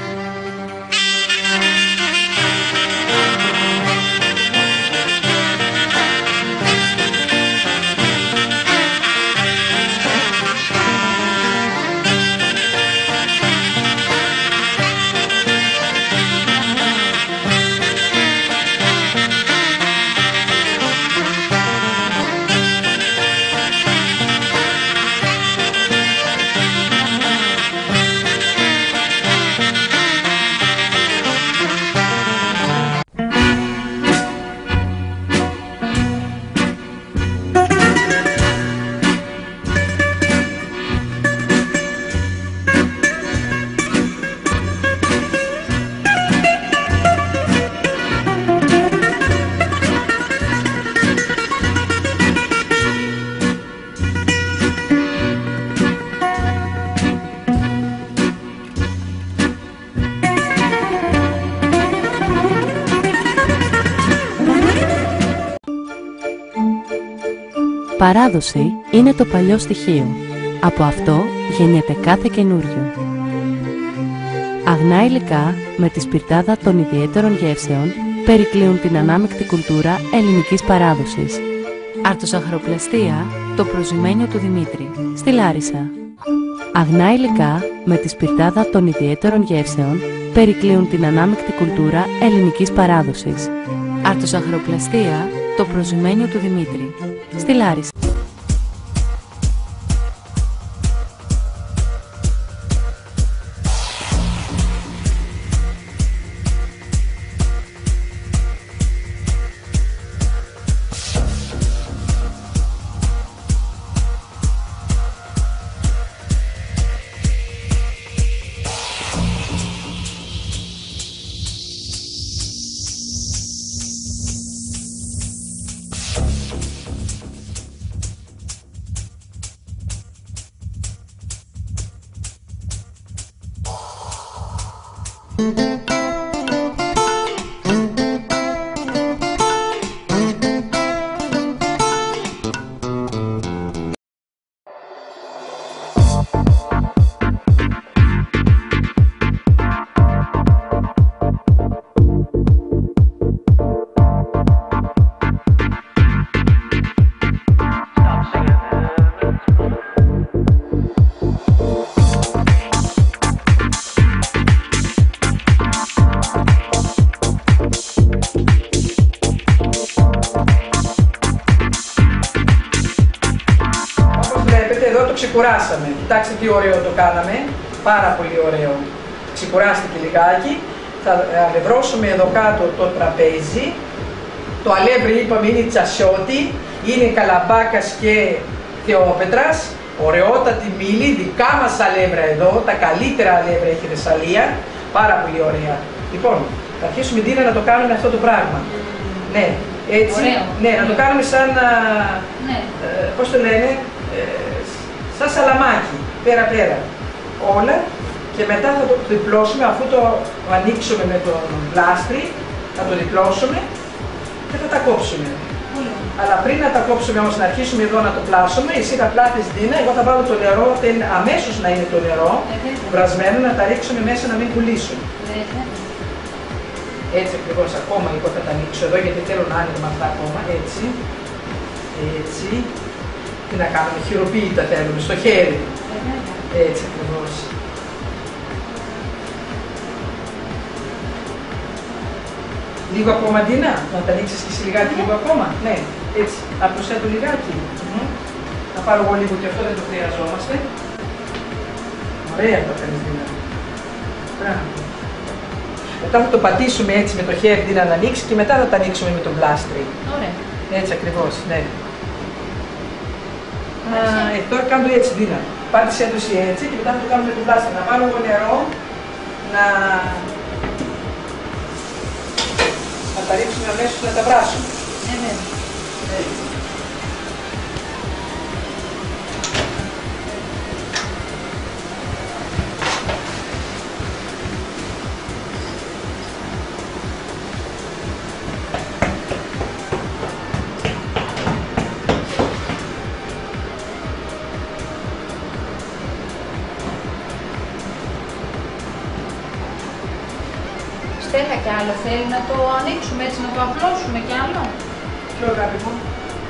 Παράδοση είναι το παλιό στοιχείο. Από αυτό γεννιέται κάθε καινούριο. Αγνά υλικά με τη σπιρτάδα των ιδιαίτερων γεύσεων περικλείουν την ανάμεικτη κουλτούρα ελληνικής παράδοσης. Αρτοσαχροπλαστεία, το προζυμένιο του Δημήτρη, στη Λάρισα. Αγνά υλικά με τη σπιρτάδα των ιδιαίτερων γεύσεων περικλείουν την ανάμεικτη κουλτούρα ελληνικής παράδοσης. Αρτοσαχροπλαστεία, το προζυμένιο του Δημήτρη, στη Λάρισα. Ξεκουράσαμε. Κοιτάξτε τι ωραίο το κάναμε. Πάρα πολύ ωραίο. Ξεκουράστηκε λιγάκι. Θα αλευρώσουμε εδώ κάτω το τραπέζι. Το αλεύρι είπαμε είναι τσασιώτη. Είναι Καλαμπάκας και Θεόπετρας. Ωραιότατη μήλη. Δικά μας αλεύρια εδώ. Τα καλύτερα αλεύρια έχει η Θεσσαλία. Πάρα πολύ ωραία. Λοιπόν, θα αρχίσουμε Ντίνα να το κάνουμε αυτό το πράγμα. Ναι, έτσι. Ωραίο. Ναι, να το κάνουμε σαν. Ναι. Πώς το λένε. Σαν σαλαμάκι, πέρα-πέρα, όλα και μετά θα το διπλώσουμε αφού το ανοίξουμε με το πλάστρι, θα το διπλώσουμε και θα τα κόψουμε. Αλλά πριν να τα κόψουμε όμως να αρχίσουμε εδώ να το πλάσουμε, εσύ θα πλάθεις Ντίνα, εγώ θα βάλω το νερό, αμέσως να είναι το νερό, βρασμένο, να τα ρίξουμε μέσα να μην πουλήσουν. Έτσι ακριβώς, ακόμα εγώ θα τα ανοίξω εδώ γιατί θέλω να άνοιγμα αυτά ακόμα, έτσι, έτσι. Τι να κάνουμε, χειροποίητα θέλουμε, στο χέρι. Έτσι ακριβώς. Λίγο ακόμα Ντίνα, να τα ανοίξεις και εσύ λιγάκι λίγο ακόμα. Ναι, έτσι. Θα προσθέτω λιγάκι. Θα πάρω εγώ λίγο και αυτό δεν το χρειαζόμαστε. Ωραία το κάνεις Ντίνα. Μετά θα το πατήσουμε έτσι με το χέρι Ντίνα να ανοίξει και μετά θα τα ανοίξουμε με τον πλάστρι. Ωραία. Έτσι ακριβώς, ναι. Τώρα κάνω έτσι Ντίνα. Πάτησε έντοση έτσι και μετά θα το κάνουμε με το πλάστερ. Να βάλω εγώ νερό, να τα ρίξουμε αμέσως, να τα βράσουμε. Στέλλα, κι άλλο θέλει να το ανοίξουμε έτσι, να το απλώσουμε κι άλλο. Ποιο αγάπη μου.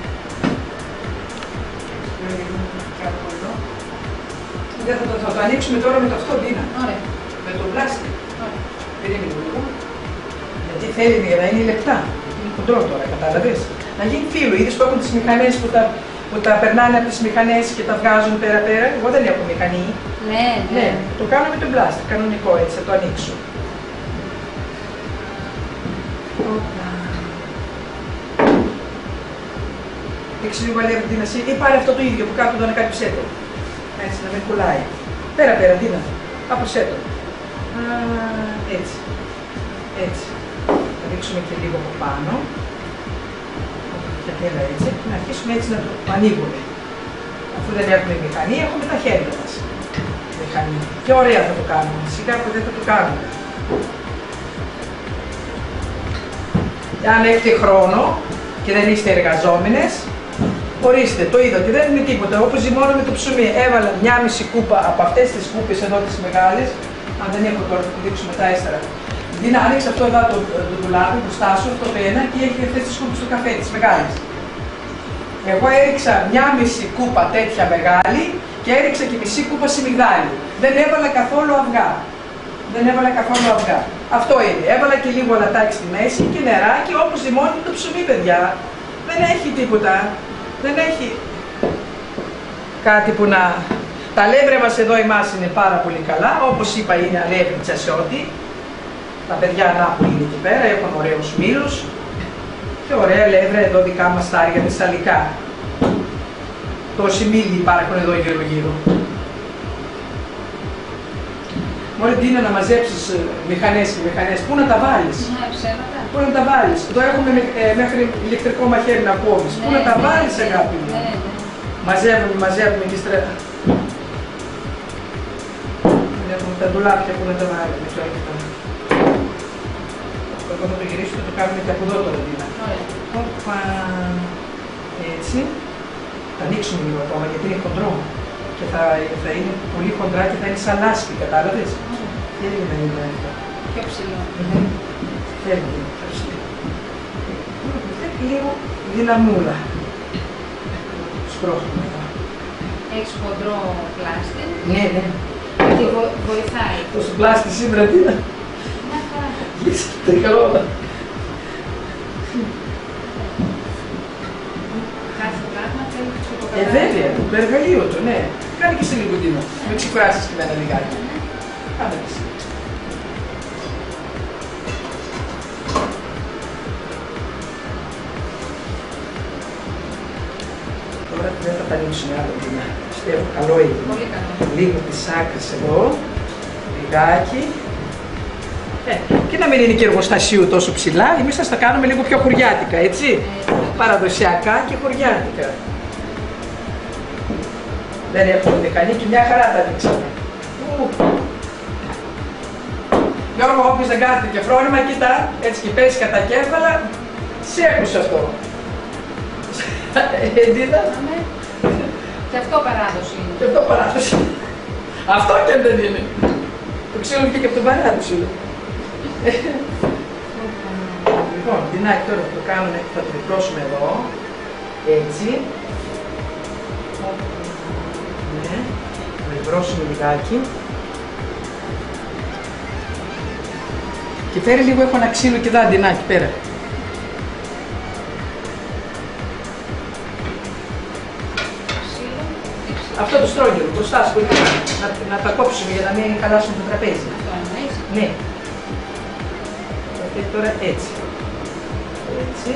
Θα το ανοίξουμε τώρα με το αυτό, Ντίνα. Ωραία. Με το πλάστικ. Περίμενε λίγο. Γιατί θέλει για να είναι λεπτά. Είναι χοντρό τώρα, κατάλαβες. Να γίνει φύλλο. Είδες που έχουν τις μηχανές που τα περνάνε από τις μηχανές και τα βγάζουν πέρα-πέρα. Εγώ δεν έχω μηχανή. Ναι. Το κάνω με το πλάστικ, κανονικό έτσι, θα το ανοίξω. Ρίξε λίγο αλεύρι, Ντίνα, ή πάρε αυτό το ίδιο που κάτω εδώ να κάτυψέ το. Έτσι, να μην κουλάει. Πέρα, Ντίνα. Άπροσέ το. Έτσι. Έτσι. Θα ρίξουμε και λίγο από πάνω. Και έλα έτσι. Και να αρχίσουμε έτσι να το ανοίγουμε. Αφού δεν έχουμε μηχανή, έχουμε τα χέρια μας. Μηχανή. Και ωραία θα το κάνουμε. Σιγά που δεν θα το κάνουμε. Αν έχετε χρόνο και δεν είστε εργαζόμενες, ορίστε, το είδατε, δεν είναι τίποτα. Όπως ζυμώνω με το ψωμί, έβαλα μια μισή κούπα από αυτές τις κούπες εδώ τις μεγάλες. Αν δεν έχω τώρα, θα το δείξουμε τα έστερα. Δίνα, άνοιξε αυτό εδώ το ντουλάπι μπροστά σου, αυτό το ένα, και έχει αυτές τις κούπες στο καφέ, τις μεγάλες. Εγώ έριξα μια μισή κούπα τέτοια μεγάλη και έριξα και μισή κούπα σιμιγδάλι. Δεν έβαλα καθόλου αυγά. Αυτό είναι. Έβαλα και λίγο αλατάκι στη μέση και νεράκι, όπως ζυμώνει το ψωμί, παιδιά. Δεν έχει τίποτα. Δεν έχει κάτι που να... Τα αλεύρια μας εδώ εμάς είναι πάρα πολύ καλά. Όπως είπα, είναι αλεύρι τσασιώτη. Τα παιδιά Νάπολη είναι εκεί πέρα, έχουν ωραίους μήλους. Και ωραία αλεύρια εδώ δικά μας τα άρια θεσσαλικά. Τόσοι μήλοι υπάρχουν εδώ γύρω-γύρω. Μόλι Ντίνα να μαζέψεις μηχανές και μηχανές, πού να τα βάλεις. Πού να τα βάλεις. Εδώ έχουμε μέχρι ηλεκτρικό μαχαίρι να κόβεις. Πού να τα βάλεις, αγάπη μου. Μαζεύουμε και στρέφουμε. Έχουμε τα ντουλάπια που να τα βάλουμε. Εγώ θα το γυρίσω και το κάνουμε και από εδώ τώρα, Ντίνα. Έτσι. Θα ανοίξουμε λίγο ακόμα γιατί είναι χοντρό. Και θα είναι πολύ χοντρά και θα είναι σαν λάσπη, κατάλαβες. Θέλει να είναι αυτό. Πιο ψηλό. Θέλει να είναι πιο ψηλό. Λίγο δυναμούλα. Σπρώχνουμε εδώ. Έχεις χοντρό πλάστη. Ναι. Και βοηθάει. Τόσο πλάστη σήμερα, Ντίνα. Μια χαρά. Λύσατε καλά. Κάθε πράγμα θέλει και το κατάλληλο. Βέβαια, το εργαλείο του, ναι. Κάνε και εσύ λίγο, Ντίνα. Με ξεκουράσεις και εμένα λιγάκι. Κάνε και εσύ. Τώρα δεν θα τα ανοίξουμε άλλο, Ντίνα. Πιστεύω καλό είναι. Πολύ καλό. Λίγο τις άκρες εδώ, λιγάκι. Και να μην είναι και εργοστασίου τόσο ψηλά, εμείς θα τα κάνουμε λίγο πιο χωριάτικα, έτσι. Παραδοσιακά και χωριάτικα. Δεν έχουμε μηχανή και μια χαρά τα ανοίξαμε. Γιώργο, όποιος δεν κάθεται και φρόνημα, κοίτα, έτσι και πέσει κατά κέφαλα, σε έκουσε αυτό. Εντίδα. Και αυτό παράδοση είναι. Και αυτό παράδοση. Αυτό και δεν είναι. Το ξέρω και από τον παράδοση. Λοιπόν, Ντινάκι, τώρα θα το κάνουμε, θα το διπλώσουμε εδώ. Έτσι. Ναι, θα διπλώσουμε λιγάκι. Και φέρει λίγο, έχω ένα ξύλο και δά, Ντινάκι, πέρα. Αυτό το στρόγγυλο, μπροστά σου, να τα κόψουμε για να μην χαλάσουμε το τραπέζι. Ναι. Και τώρα έτσι. Έτσι.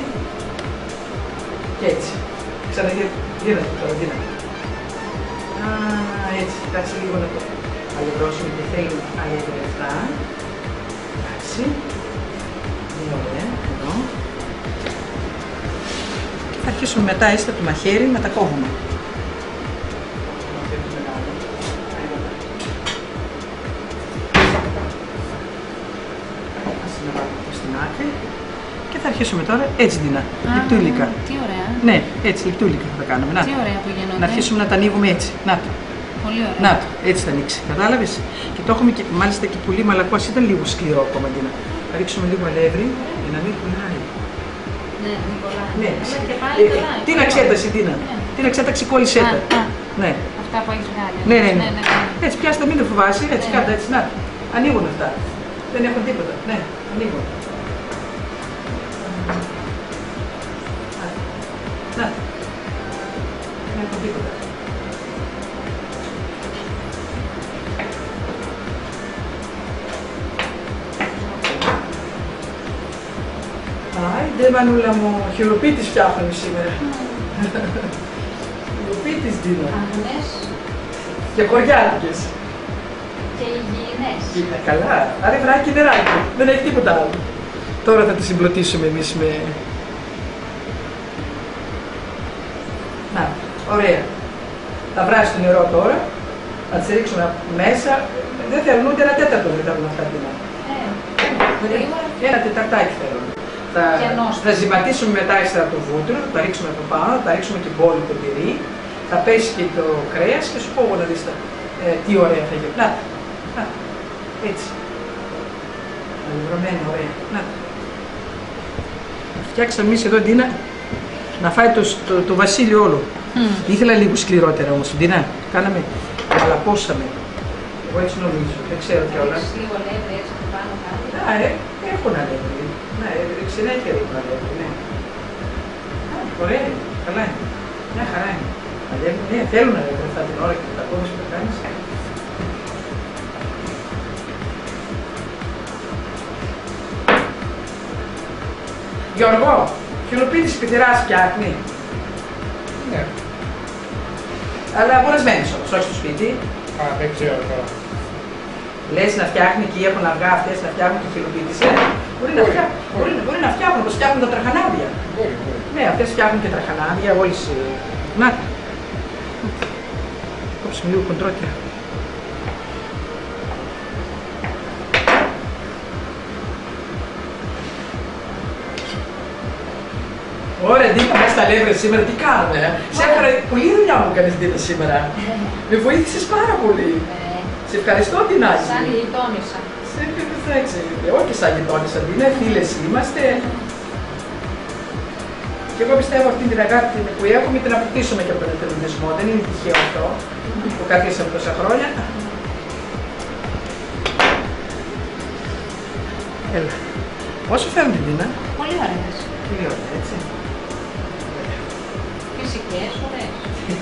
Και έτσι. Ξαναγίνω τώρα, δίνω. έτσι, κάτσε λίγο να το αλευρώσουμε και θέλει άλλη λεφτά. Εντάξει. Είναι ωραία, εδώ. Και θα αρχίσουμε μετά ύστερα το μαχαίρι να τα κόβουμε. Και θα αρχίσουμε τώρα έτσι δυνατά, λιπτούλικα. Τι ωραία. Ναι, έτσι λιπτούλικα θα τα κάνουμε. Να. Τι ωραία που γίνονται. Να αρχίσουμε να τα ανοίγουμε έτσι. Να το. Πολύ ωραία. Να το, έτσι θα ανοίξει. Κατάλαβες. Και το έχουμε και μάλιστα και πολύ μαλακό. Ας ήταν λίγο σκληρό ακόμα. Θα ρίξουμε λίγο αλεύρι για να μην κολλάει. Ναι, μην κολλάει. Ναι. Αλλά και πάλι κολλάει. Τι να εξέταση, Τίνα. Τι να εξέταξη, κόλλησέ τα. Ναι. Αυτά που έχεις βγάλει. Ναι. Έτσι, πιάστε, μην το φοβάσαι. Έτσι, κάτω έτσι. Να. Ανοίγουν αυτά. Δεν έχουν τίποτα. Ναι, ανοίγουν. Να. Δεν έχουν τίποτα. Άιντε Μανούλα μου, χειροποίητης φτιάχνουμε σήμερα. Χειροποίητης Δίνα. Αγνές Και χωριάτικες. και υγιεινές. Είναι καλά. Άρα βράκι νεράκι. Δεν έχει τίποτα άλλο. Τώρα θα τη συμπλωτίσουμε εμείς με... Να, ωραία. Θα βράσει το νερό τώρα. Θα τις ρίξουμε μέσα. Δεν θέλουν ούτε ένα τέταρτο δεν θέλουν αυτά την ώρα. Γρήγορα. Ένα τεταρτάκι θέλουν. Θα ζυματίσουμε μετά ύστερα το βούτυρο, θα ρίξουμε από πάνω, θα ρίξουμε την πόλη το τυρί, θα πέσει και το κρέας και σου πω εγώ να δεις τι ωραία θα γίνει. Να, έτσι. Αλευρωμένο, ωραία. Να. Φτιάξαμε εμείς εδώ, Ντίνα, να φάει το βασίλειο όλο. Ήθελα λίγο σκληρότερα όμως, Ντίνα. Κάναμε, μαλακώσαμε. Εγώ έτσι νομίζω, δεν ξέρω κιόλας. Έχεις λίγο αλεύρι έτσι από πάνω κάτι. Έχουν αλεύρι. Ναι, συνέχεια ρίχνουν αλεύρι, ναι. Ωραία είναι, καλά είναι. Μια χαρά είναι. Αλεύρι, ναι, θέλουν αλεύρι αυτά την ώρα και τα κόβεις που τα κάνεις. Γιώργο, χειροποίητης πιτηράς φτιάχνει. Ναι. Αλλά αγορασμένος όμως, όχι στο σπίτι. Α, δεν ξέρω τώρα. Λες να φτιάχνει και έχουν αυγά αυτές να φτιάχνουν το χειροποίητης. Μπορεί να φτιάχνουν όπως φτιάχνουν τα τραχανάδια. Μπορεί. Ναι, αυτές φτιάχνουν και τραχανάδια, όλες. Να. Κόψουμε λίγο κοντρόκια. Ωραία, Ντίνα, μέσα στα αλεύρια σήμερα, τι κάνουμε. Σε έφερα πολλή δουλειά μου κάνεις, Ντίνα, σήμερα. Με βοήθησες πάρα πολύ. Σε ευχαριστώ, Ντινάκη. Σαν γειτόνισσα. Όχι σαν γειτόνισσα, Ντίνα, φίλες είμαστε. Και εγώ πιστεύω αυτή την αγάπη που έχουμε την αποκτήσουμε και από τον εθελοντισμό. Δεν είναι τυχαίο αυτό που καθίσαμε τόσα χρόνια. Έλα. Πόσο φέρνει την Ντίνα. Πολύ ωραίες. Πολύ ωραία, έτσι. Φυσικές, ωραίες.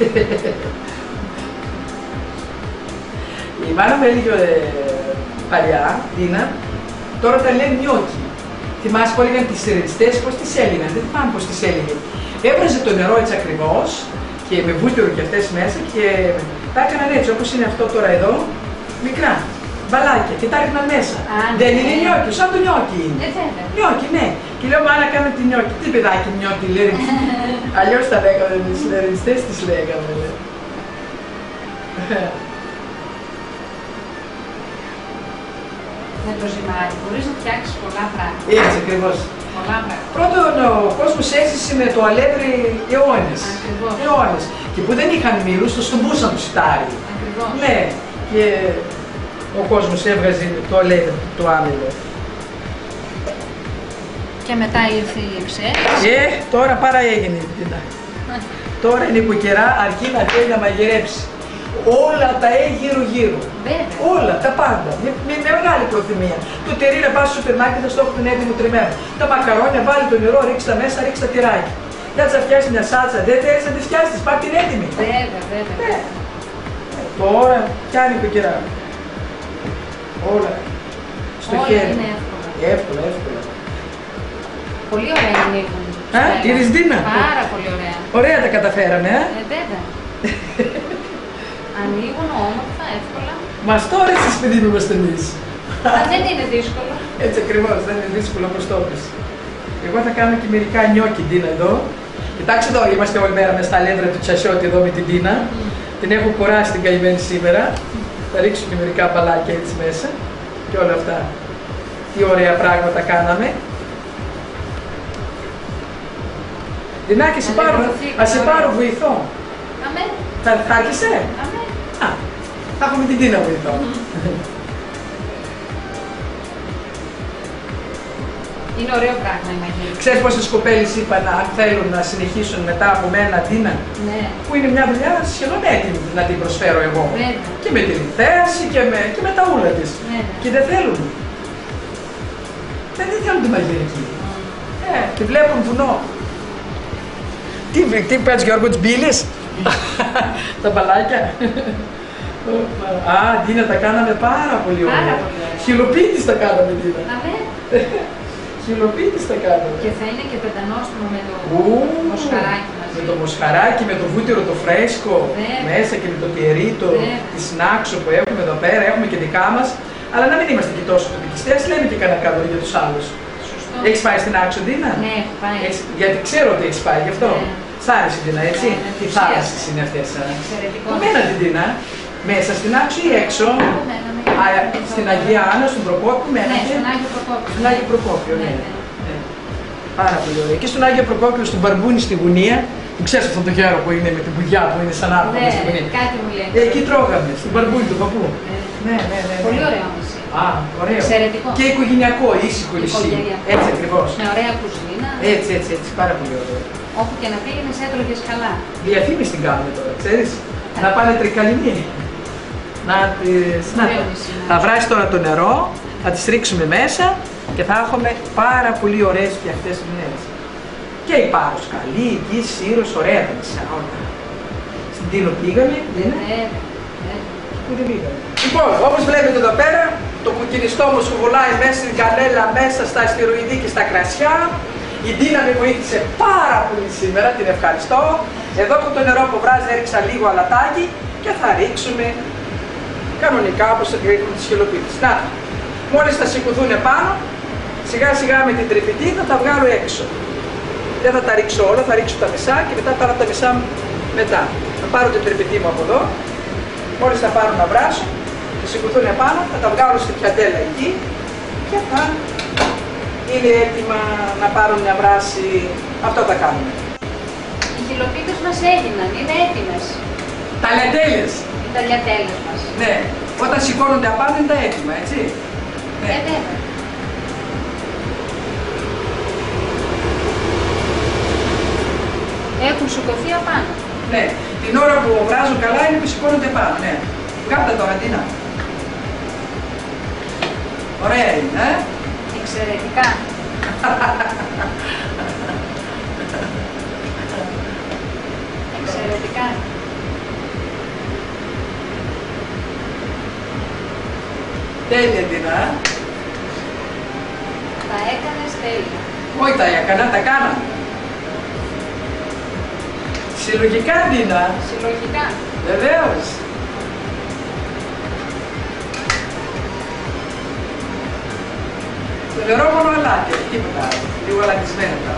Η μάνα μου έλεγε παλιά, Ντίνα, τώρα τα λένε νιόκι. Θυμάσαι που έλεγαν τις ρεριστές, πώς τις έλεγαν, δεν θυμάμαι πώς τις έλεγε. Έβραζε το νερό έτσι ακριβώς και με βούτυρο και αυτές μέσα και τα έκαναν έτσι όπως είναι αυτό τώρα εδώ, μικρά μπαλάκια και τα ρίχναν μέσα. Δεν είναι νιόκι, σαν το νιόκι είναι. Νιόκι, ναι. Και λέω, μάνα, κάνε τη νιόκι. Τι παιδάκι νιόκι, λέει. Αλλιώς τα λέγαμε εμείς, οι ρεριστές τις λέγαμε. Με το ζυμάρι μπορείς να φτιάξεις πολλά πράγματα. Έτσι ακριβώς. Πολλά πράγματα. Πρώτον, ο κόσμος έζησε με το αλεύρι αιώνες. Ακριβώς. Αιώνες. Και που δεν είχαν μήλους, το στουμπούσαν το σιτάρι. Ακριβώς. Ναι. Και ο κόσμος έβγαζε το αλεύρι, το άμυλο. Και μετά ήρθε η εξαίρεση. Τώρα πάρα έγινε η Ντίνα. Τώρα είναι που καιρά αρκεί να θέλει να μαγειρέψει. Όλα τα γύρω-γύρω. Βέβαια. Όλα, τα πάντα. Με μεγάλη προθυμία. Το τυρί να πας στο σούπερ μάρκετ θα στο έχουν έτοιμο τριμμένο. Τα μακαρόνια, βάλει το νερό, ρίξει τα μέσα, ρίξει τα τυράκια. Για να φτιάξει μια σάλτσα, δεν θέλει να τη φτιάξει, πάρει την έτοιμη. Βέβαια. Τώρα πιάνει το καιρά. Όλα στο Όλα χέρι. είναι εύκολα. Εύκολα. Πολύ ωραία ανοίγουν. Είδες, Ντίνα. Πάρα πολύ ωραία. Ωραία τα καταφέραμε, Βέβαια. Ανοίγουν όμορφα, εύκολα. Μα τώρα εσείς παιδί μου είμαστε εμείς. Δεν είναι δύσκολο. Έτσι ακριβώς, δεν είναι δύσκολο όπως το πεις. Εγώ θα κάνω και μερικά νιόκι Ντίνα εδώ. Κοιτάξτε εδώ, είμαστε όλη μέρα με στα αλεύρα του τσασιώτη εδώ με την Ντίνα. Την έχω κουράσει την καημένη σήμερα. Θα ρίξω και μερικά μπαλάκια έτσι μέσα και όλα αυτά. Τι ωραία πράγματα κάναμε. Ντινάκη, ας σε πάρω βοηθό. Αμέ. Θα άρχισε. Αμέ. Α, θα έχουμε την Ντίνα βοηθό. Είναι ωραίο πράγμα η μαγεία. Ξέρεις πόσες κοπέλες είπαν αν θέλουν να συνεχίσουν μετά από μένα Ντίνα, Ναι. που είναι μια δουλειά σχεδόν έτοιμη να την προσφέρω εγώ. Βέβαια. Και με την θέαση και με τα ούλα της. Ναι. Και δεν θέλουν. Δεν θέλουν τη μαγειρική. Και βλέπουν βουνό. Τι πέτς Γιώργο, τις μπύλες, τα μπαλάκια. Α, Ντίνα, τα κάναμε πάρα πολύ ωραία. Πάρα πολύ ωραία. Χιλοποίητης τα κάναμε, Ντίνα. Αμέ. Χιλοποίητης τα κάναμε. Και θα είναι και πεντανόστιμο με το μοσχαράκι μαζί. Με το μοσχαράκι, με το βούτυρο το φρέσκο Βέβαια. μέσα και με το τιερί, τη σνάξο που έχουμε εδώ πέρα, έχουμε και δικά μας. Αλλά να μην είμαστε και τόσο τοπικιστές, λέμε και κανένα καλό για τους άλλους. Σωστό. Έχεις πάει στην Άξο, Ντίνα? Ναι, έχω πάει. Γιατί ξέρω ότι έχεις πάει γι' αυτό. Ναι. Σ' άρεσε, Ντίνα, έτσι? Ναι, Τι ναι, θάλασσες είναι αυτές. Εξαιρετικό. Πού μένατε, Ντίνα? Μέσα στην Άξο ή έξω? Στην Αγία Άννα, στον Προκόπιο Ναι, μένατε? στον Άγιο Προκόπιο. Στον Άγιο Προκόπιο, ναι. Ναι, ναι. Πάρα πολύ ωραία. Και στον Άγιο Προκόπιο, στον Μπαρμπούνι, στη Γουνία, που ξέρεις αυτό το γέρο που είναι με την πουδιά που είναι σαν άπλο στη Γουνία. Ναι, κάτι μου λέει. Εκεί τρώγαμε, στην Μπαρμπούνι του παππού. Ναι. Πολύ ωραίο όμως. Α, ωραίο. Εξαιρετικό. Και οικογενειακό, ήσυχο νησί. Οικογενειακό. Έτσι ακριβώς. Με ωραία κουζίνα. Έτσι, πάρα πολύ ωραίο. Όπου και να πήγαινες έτρωγες καλά. Διαφήμιση την κάνουμε τώρα, ξέρεις. Να πάνε τρικαλινοί. Ωραίο νησί. Θα βράσει τώρα το νερό, θα τις ρίξουμε μέσα και θα έχουμε πάρα πολύ ωραίες φτιαχτές μηνές. Και η Πάρος καλή, εκεί Σύρος, ωραία τα νησιά όλα. Στην Τίνο πήγαμε, δεν είναι. Πού δεν πήγαμε. Λοιπόν, όπως βλέπετε εδώ πέρα, το κουκκινιστό μου σκουβουλάει μέσα στην κανέλα, μέσα στα αστιροειδή και στα κρασιά. Η Ντίνα με βοήθησε πάρα πολύ σήμερα, την ευχαριστώ. Εδώ από το νερό που βράζει έριξα λίγο αλατάκι και θα ρίξουμε κανονικά όπως θα ρίχνουν τις χελοπίτες. Να, μόλις θα σηκωθούν πάνω, σιγά σιγά με την τρυπητή θα τα βγάλω έξω. Δεν θα τα ρίξω όλα, θα ρίξω τα μισά και μετά πάρω τα μισά μετά. Θα πάρω την τρυπητή μου από εδώ, μόλις θα πάρω να βράσω, θα σηκωθούν πάνω, θα τα βγάλω στη πιατέλα εκεί και θα είναι έτοιμα να πάρουν μια βράση. Αυτό θα κάνουμε. Οι χιλοπίτες μας έγιναν, είναι έτοιμες. Ταλιατέλες. Οι ταλιατέλες μας. Ναι, όταν σηκώνονται απάνω είναι τα έτοιμα, έτσι. Ναι. Βέβαια. Έχουν σηκωθεί απάνω. Ναι, την ώρα που βράζουν καλά είναι που σηκώνονται πάνω, ναι. Κάπτα τώρα, Ντίνα. Ωραία είναι, Εξαιρετικά. Εξαιρετικά. Τέλεια, Ντίνα. Τα έκανες τέλεια. Όχι τα έκανα, τα κάνα. Συλλογικά, Ντίνα. Συλλογικά. Βεβαίως. Το νερό μόνο αλάτι, τίποτα άλλο. Λίγο αλατισμένα τα.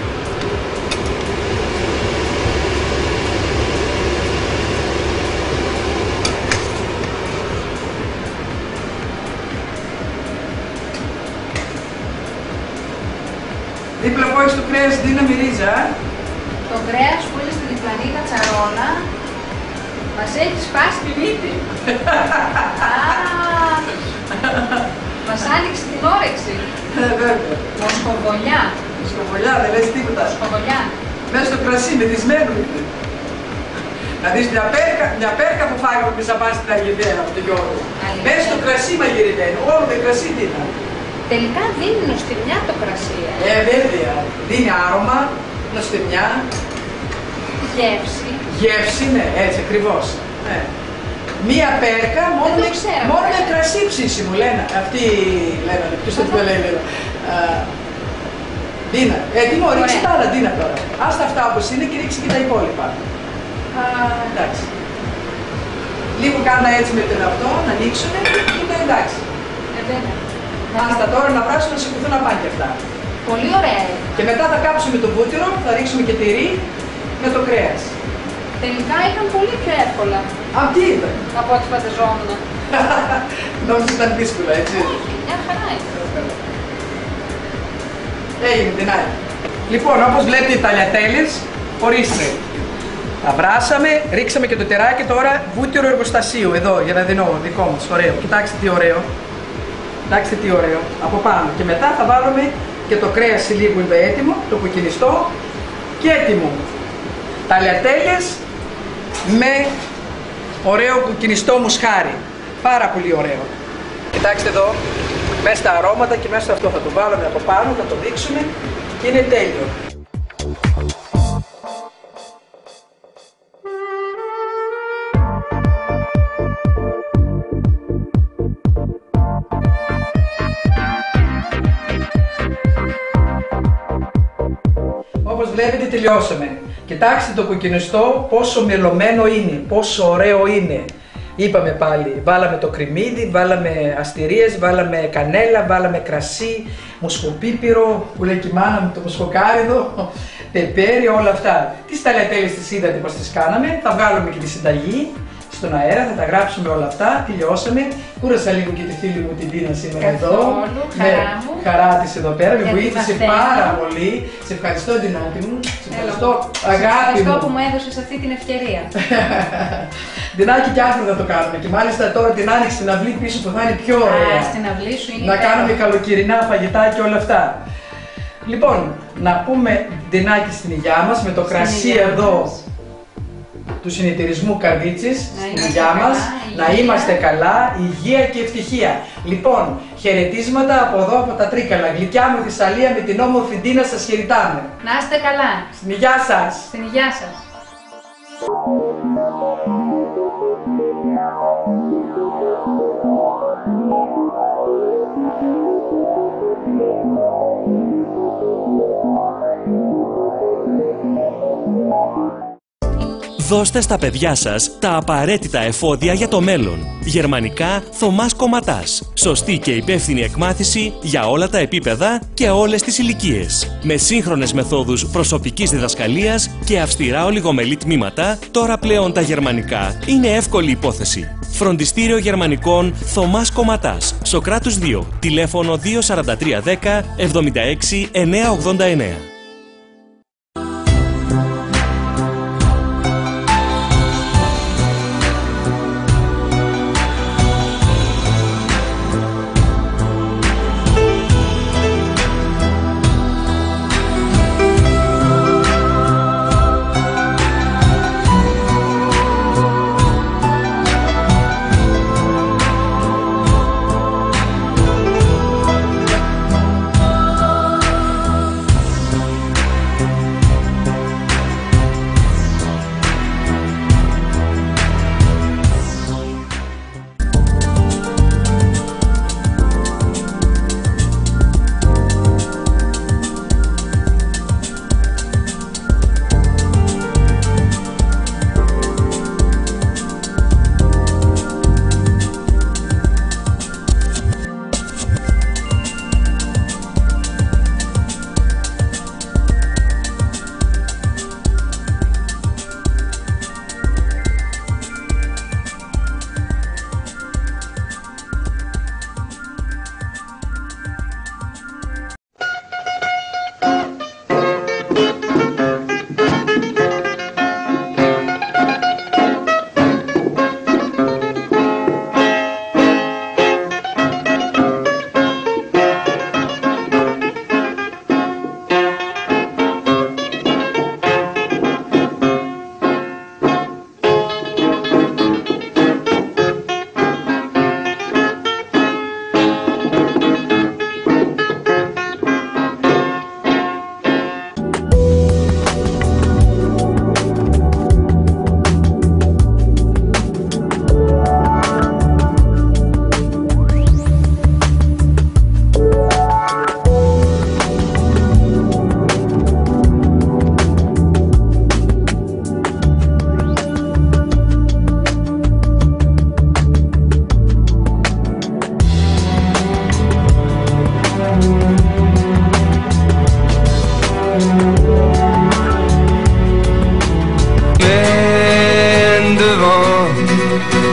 Δίπλα που έχεις το κρέας, Ντίνα, μυρίζα. Το κρέας που είναι στη διπλανή κατσαρόλα μας έχει σπάσει τη μύτη. Μας άνοιξε την όρεξη. Βέβαια. Μοσχοβολιά. Σκοβολιά, δεν λες τίποτα. Μοσχοβολιά. Μέσα στο κρασί, μεθυσμένο είναι. Να δεις μια πέρκα που φάγαμε εμείς να πάμε στην Αργεντέρα από τον Γιώργο. Μέσα στο κρασί μαγειρεμένο, όλο το κρασί δίνα. Τελικά δίνει νοστιμιά το κρασί. Βέβαια. Δίνει άρωμα, νοστιμιά. Γεύση. Γεύση, ναι, έτσι ακριβώς. Ναι. Μία πέρκα, μόνο με κρασί ψήσιμο λένε. Αυτοί λένε, ποιος δεν το λέει, λένε. Ντίνα, έτοιμο, ρίξει τα άλλα, Ντίνα τώρα. Άστα αυτά όπως είναι και ρίξει και τα υπόλοιπα. Εντάξει. Λίγο κάνα έτσι με τον αυτό, να ανοίξουμε και είναι εντάξει. Άστα τώρα να βράσουν να σηκωθούν να πάνε και αυτά. Πολύ ωραία. Και μετά θα κάψουμε το βούτυρο, θα ρίξουμε και τυρί με το κρέας. Τελικά ήταν πολύ πιο εύκολα Αυτή ήταν. από ό,τι φανταζόμουν. Νόμιζα ήταν δύσκολα, έτσι. Μια χαρά ήταν. Έγινε την άλλη. Λοιπόν, όπως βλέπετε οι ταλιατέλες, ορίστε. Τα βράσαμε, ρίξαμε και το τεράκι τώρα βούτυρο εργοστασίου εδώ για να δίνω δικό μας. Ωραίο. Κοιτάξτε τι ωραίο. Κοιτάξτε τι ωραίο. Από πάνω. Και μετά θα βάλουμε και το κρέας σε λίγο είναι έτοιμο, το κουκκινιστό και έτοιμο. Ταλιατέλες με ωραίο κουκκινιστό μουσχάρι. Πάρα πολύ ωραίο. Κοιτάξτε εδώ, μέσα στα αρώματα και μέσα στο αυτό θα το βάλουμε από πάνω, θα το δείξουμε και είναι τέλειο. Όπως βλέπετε τελειώσαμε. Κοιτάξτε το κουκκινιστό πόσο μελωμένο είναι, πόσο ωραίο είναι. Είπαμε πάλι, βάλαμε το κρεμμύδι, βάλαμε αστηρίες, βάλαμε κανέλα, βάλαμε κρασί, μοσχοπίπυρο, που λέει και η μάνα μου το μοσχοκάριδο, πεπέρι, όλα αυτά. Τις ταλιατέλες τις είδατε πως τις κάναμε, θα βγάλουμε και τη συνταγή στον αέρα, θα τα γράψουμε όλα αυτά, τελειώσαμε. Κούρασα λίγο και τη φίλη μου την Τίνα σήμερα εδώ. Χαρά της εδώ πέρα, με βοήθησε πάρα πολύ. Σε ευχαριστώ Τινάκη μου, σε ευχαριστώ αγάπη μου. Ευχαριστώ που μου έδωσες αυτή την ευκαιρία. Τινάκη και αύριο θα το κάνουμε και μάλιστα τώρα την άνοιξη στην αυλή πίσω που θα είναι πιο ωραία. Στην αυλή σου είναι να κάνουμε καλοκαιρινά φαγητά και όλα αυτά. Λοιπόν, να πούμε Τινάκη στην υγειά μας με το κρασί εδώ του συνεταιρισμού Καρδίτσης, στην υγειά μας, να είμαστε καλά, υγεία και ευτυχία. Λοιπόν, χαιρετίσματα από εδώ από τα Τρίκαλα, γλυκιά μου Θεσσαλία με την όμορφη Τίνα, σας χαιρετάμε. Να είστε καλά. Στην υγειά σας. Στην υγειά σας. Δώστε στα παιδιά σας τα απαραίτητα εφόδια για το μέλλον. Γερμανικά Θωμάς Κομματάς. Σωστή και υπεύθυνη εκμάθηση για όλα τα επίπεδα και όλες τις ηλικίες. Με σύγχρονες μεθόδους προσωπικής διδασκαλίας και αυστηρά ολιγομελή τμήματα, τώρα πλέον τα γερμανικά είναι εύκολη υπόθεση. Φροντιστήριο Γερμανικών Θωμάς Κομματάς. Σοκράτους 2. Τηλέφωνο 24310 76 989.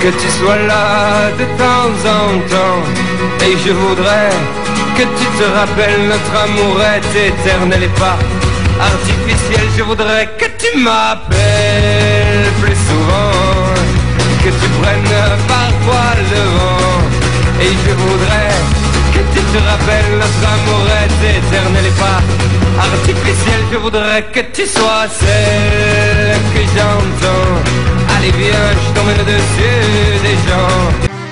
que tu sois là de temps en temps. Et je voudrais que tu te rappelles, notre amour est éternel et pas artificiel. Je voudrais que tu m'appelles plus souvent, que tu prennes parfois le vent. Et je voudrais que tu te rappelles, notre amour est éternel et pas artificiel. Je voudrais que tu sois celle que j'entends. Allez viens, je t'emmène au-dessus des gens.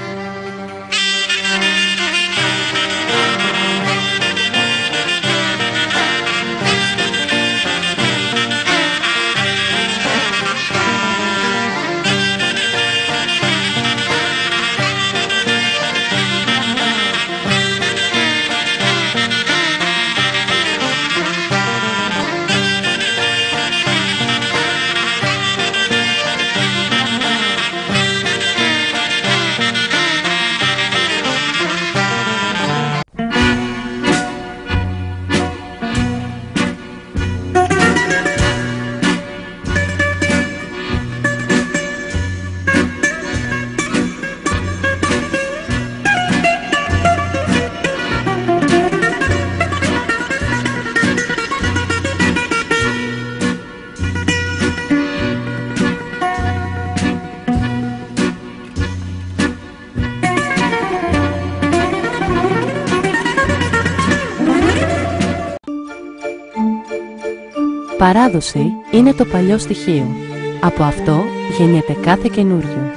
Παράδοση είναι το παλιό στοιχείο. Από αυτό γεννιέται κάθε καινούριο.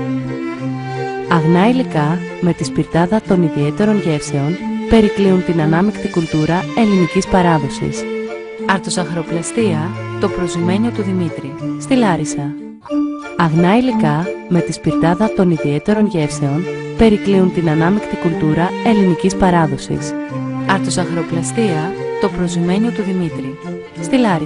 Αγνά υλικά με τη σπιρτάδα των ιδιαίτερων γεύσεων περικλείουν την ανάμεικτη κουλτούρα ελληνικής παράδοσης. Αρτοζαχαροπλαστεία, το προζυμένιο του Δημήτρη, στη Λάρισα. Αγνά υλικά με τη σπιρτάδα των ιδιαίτερων γεύσεων περικλείουν την ανάμεικτη κουλτούρα ελληνικής παράδοσης. Αρτοζαχαροπλαστεία, το προζυμένιο του Δημήτρη, στη Λάρισα.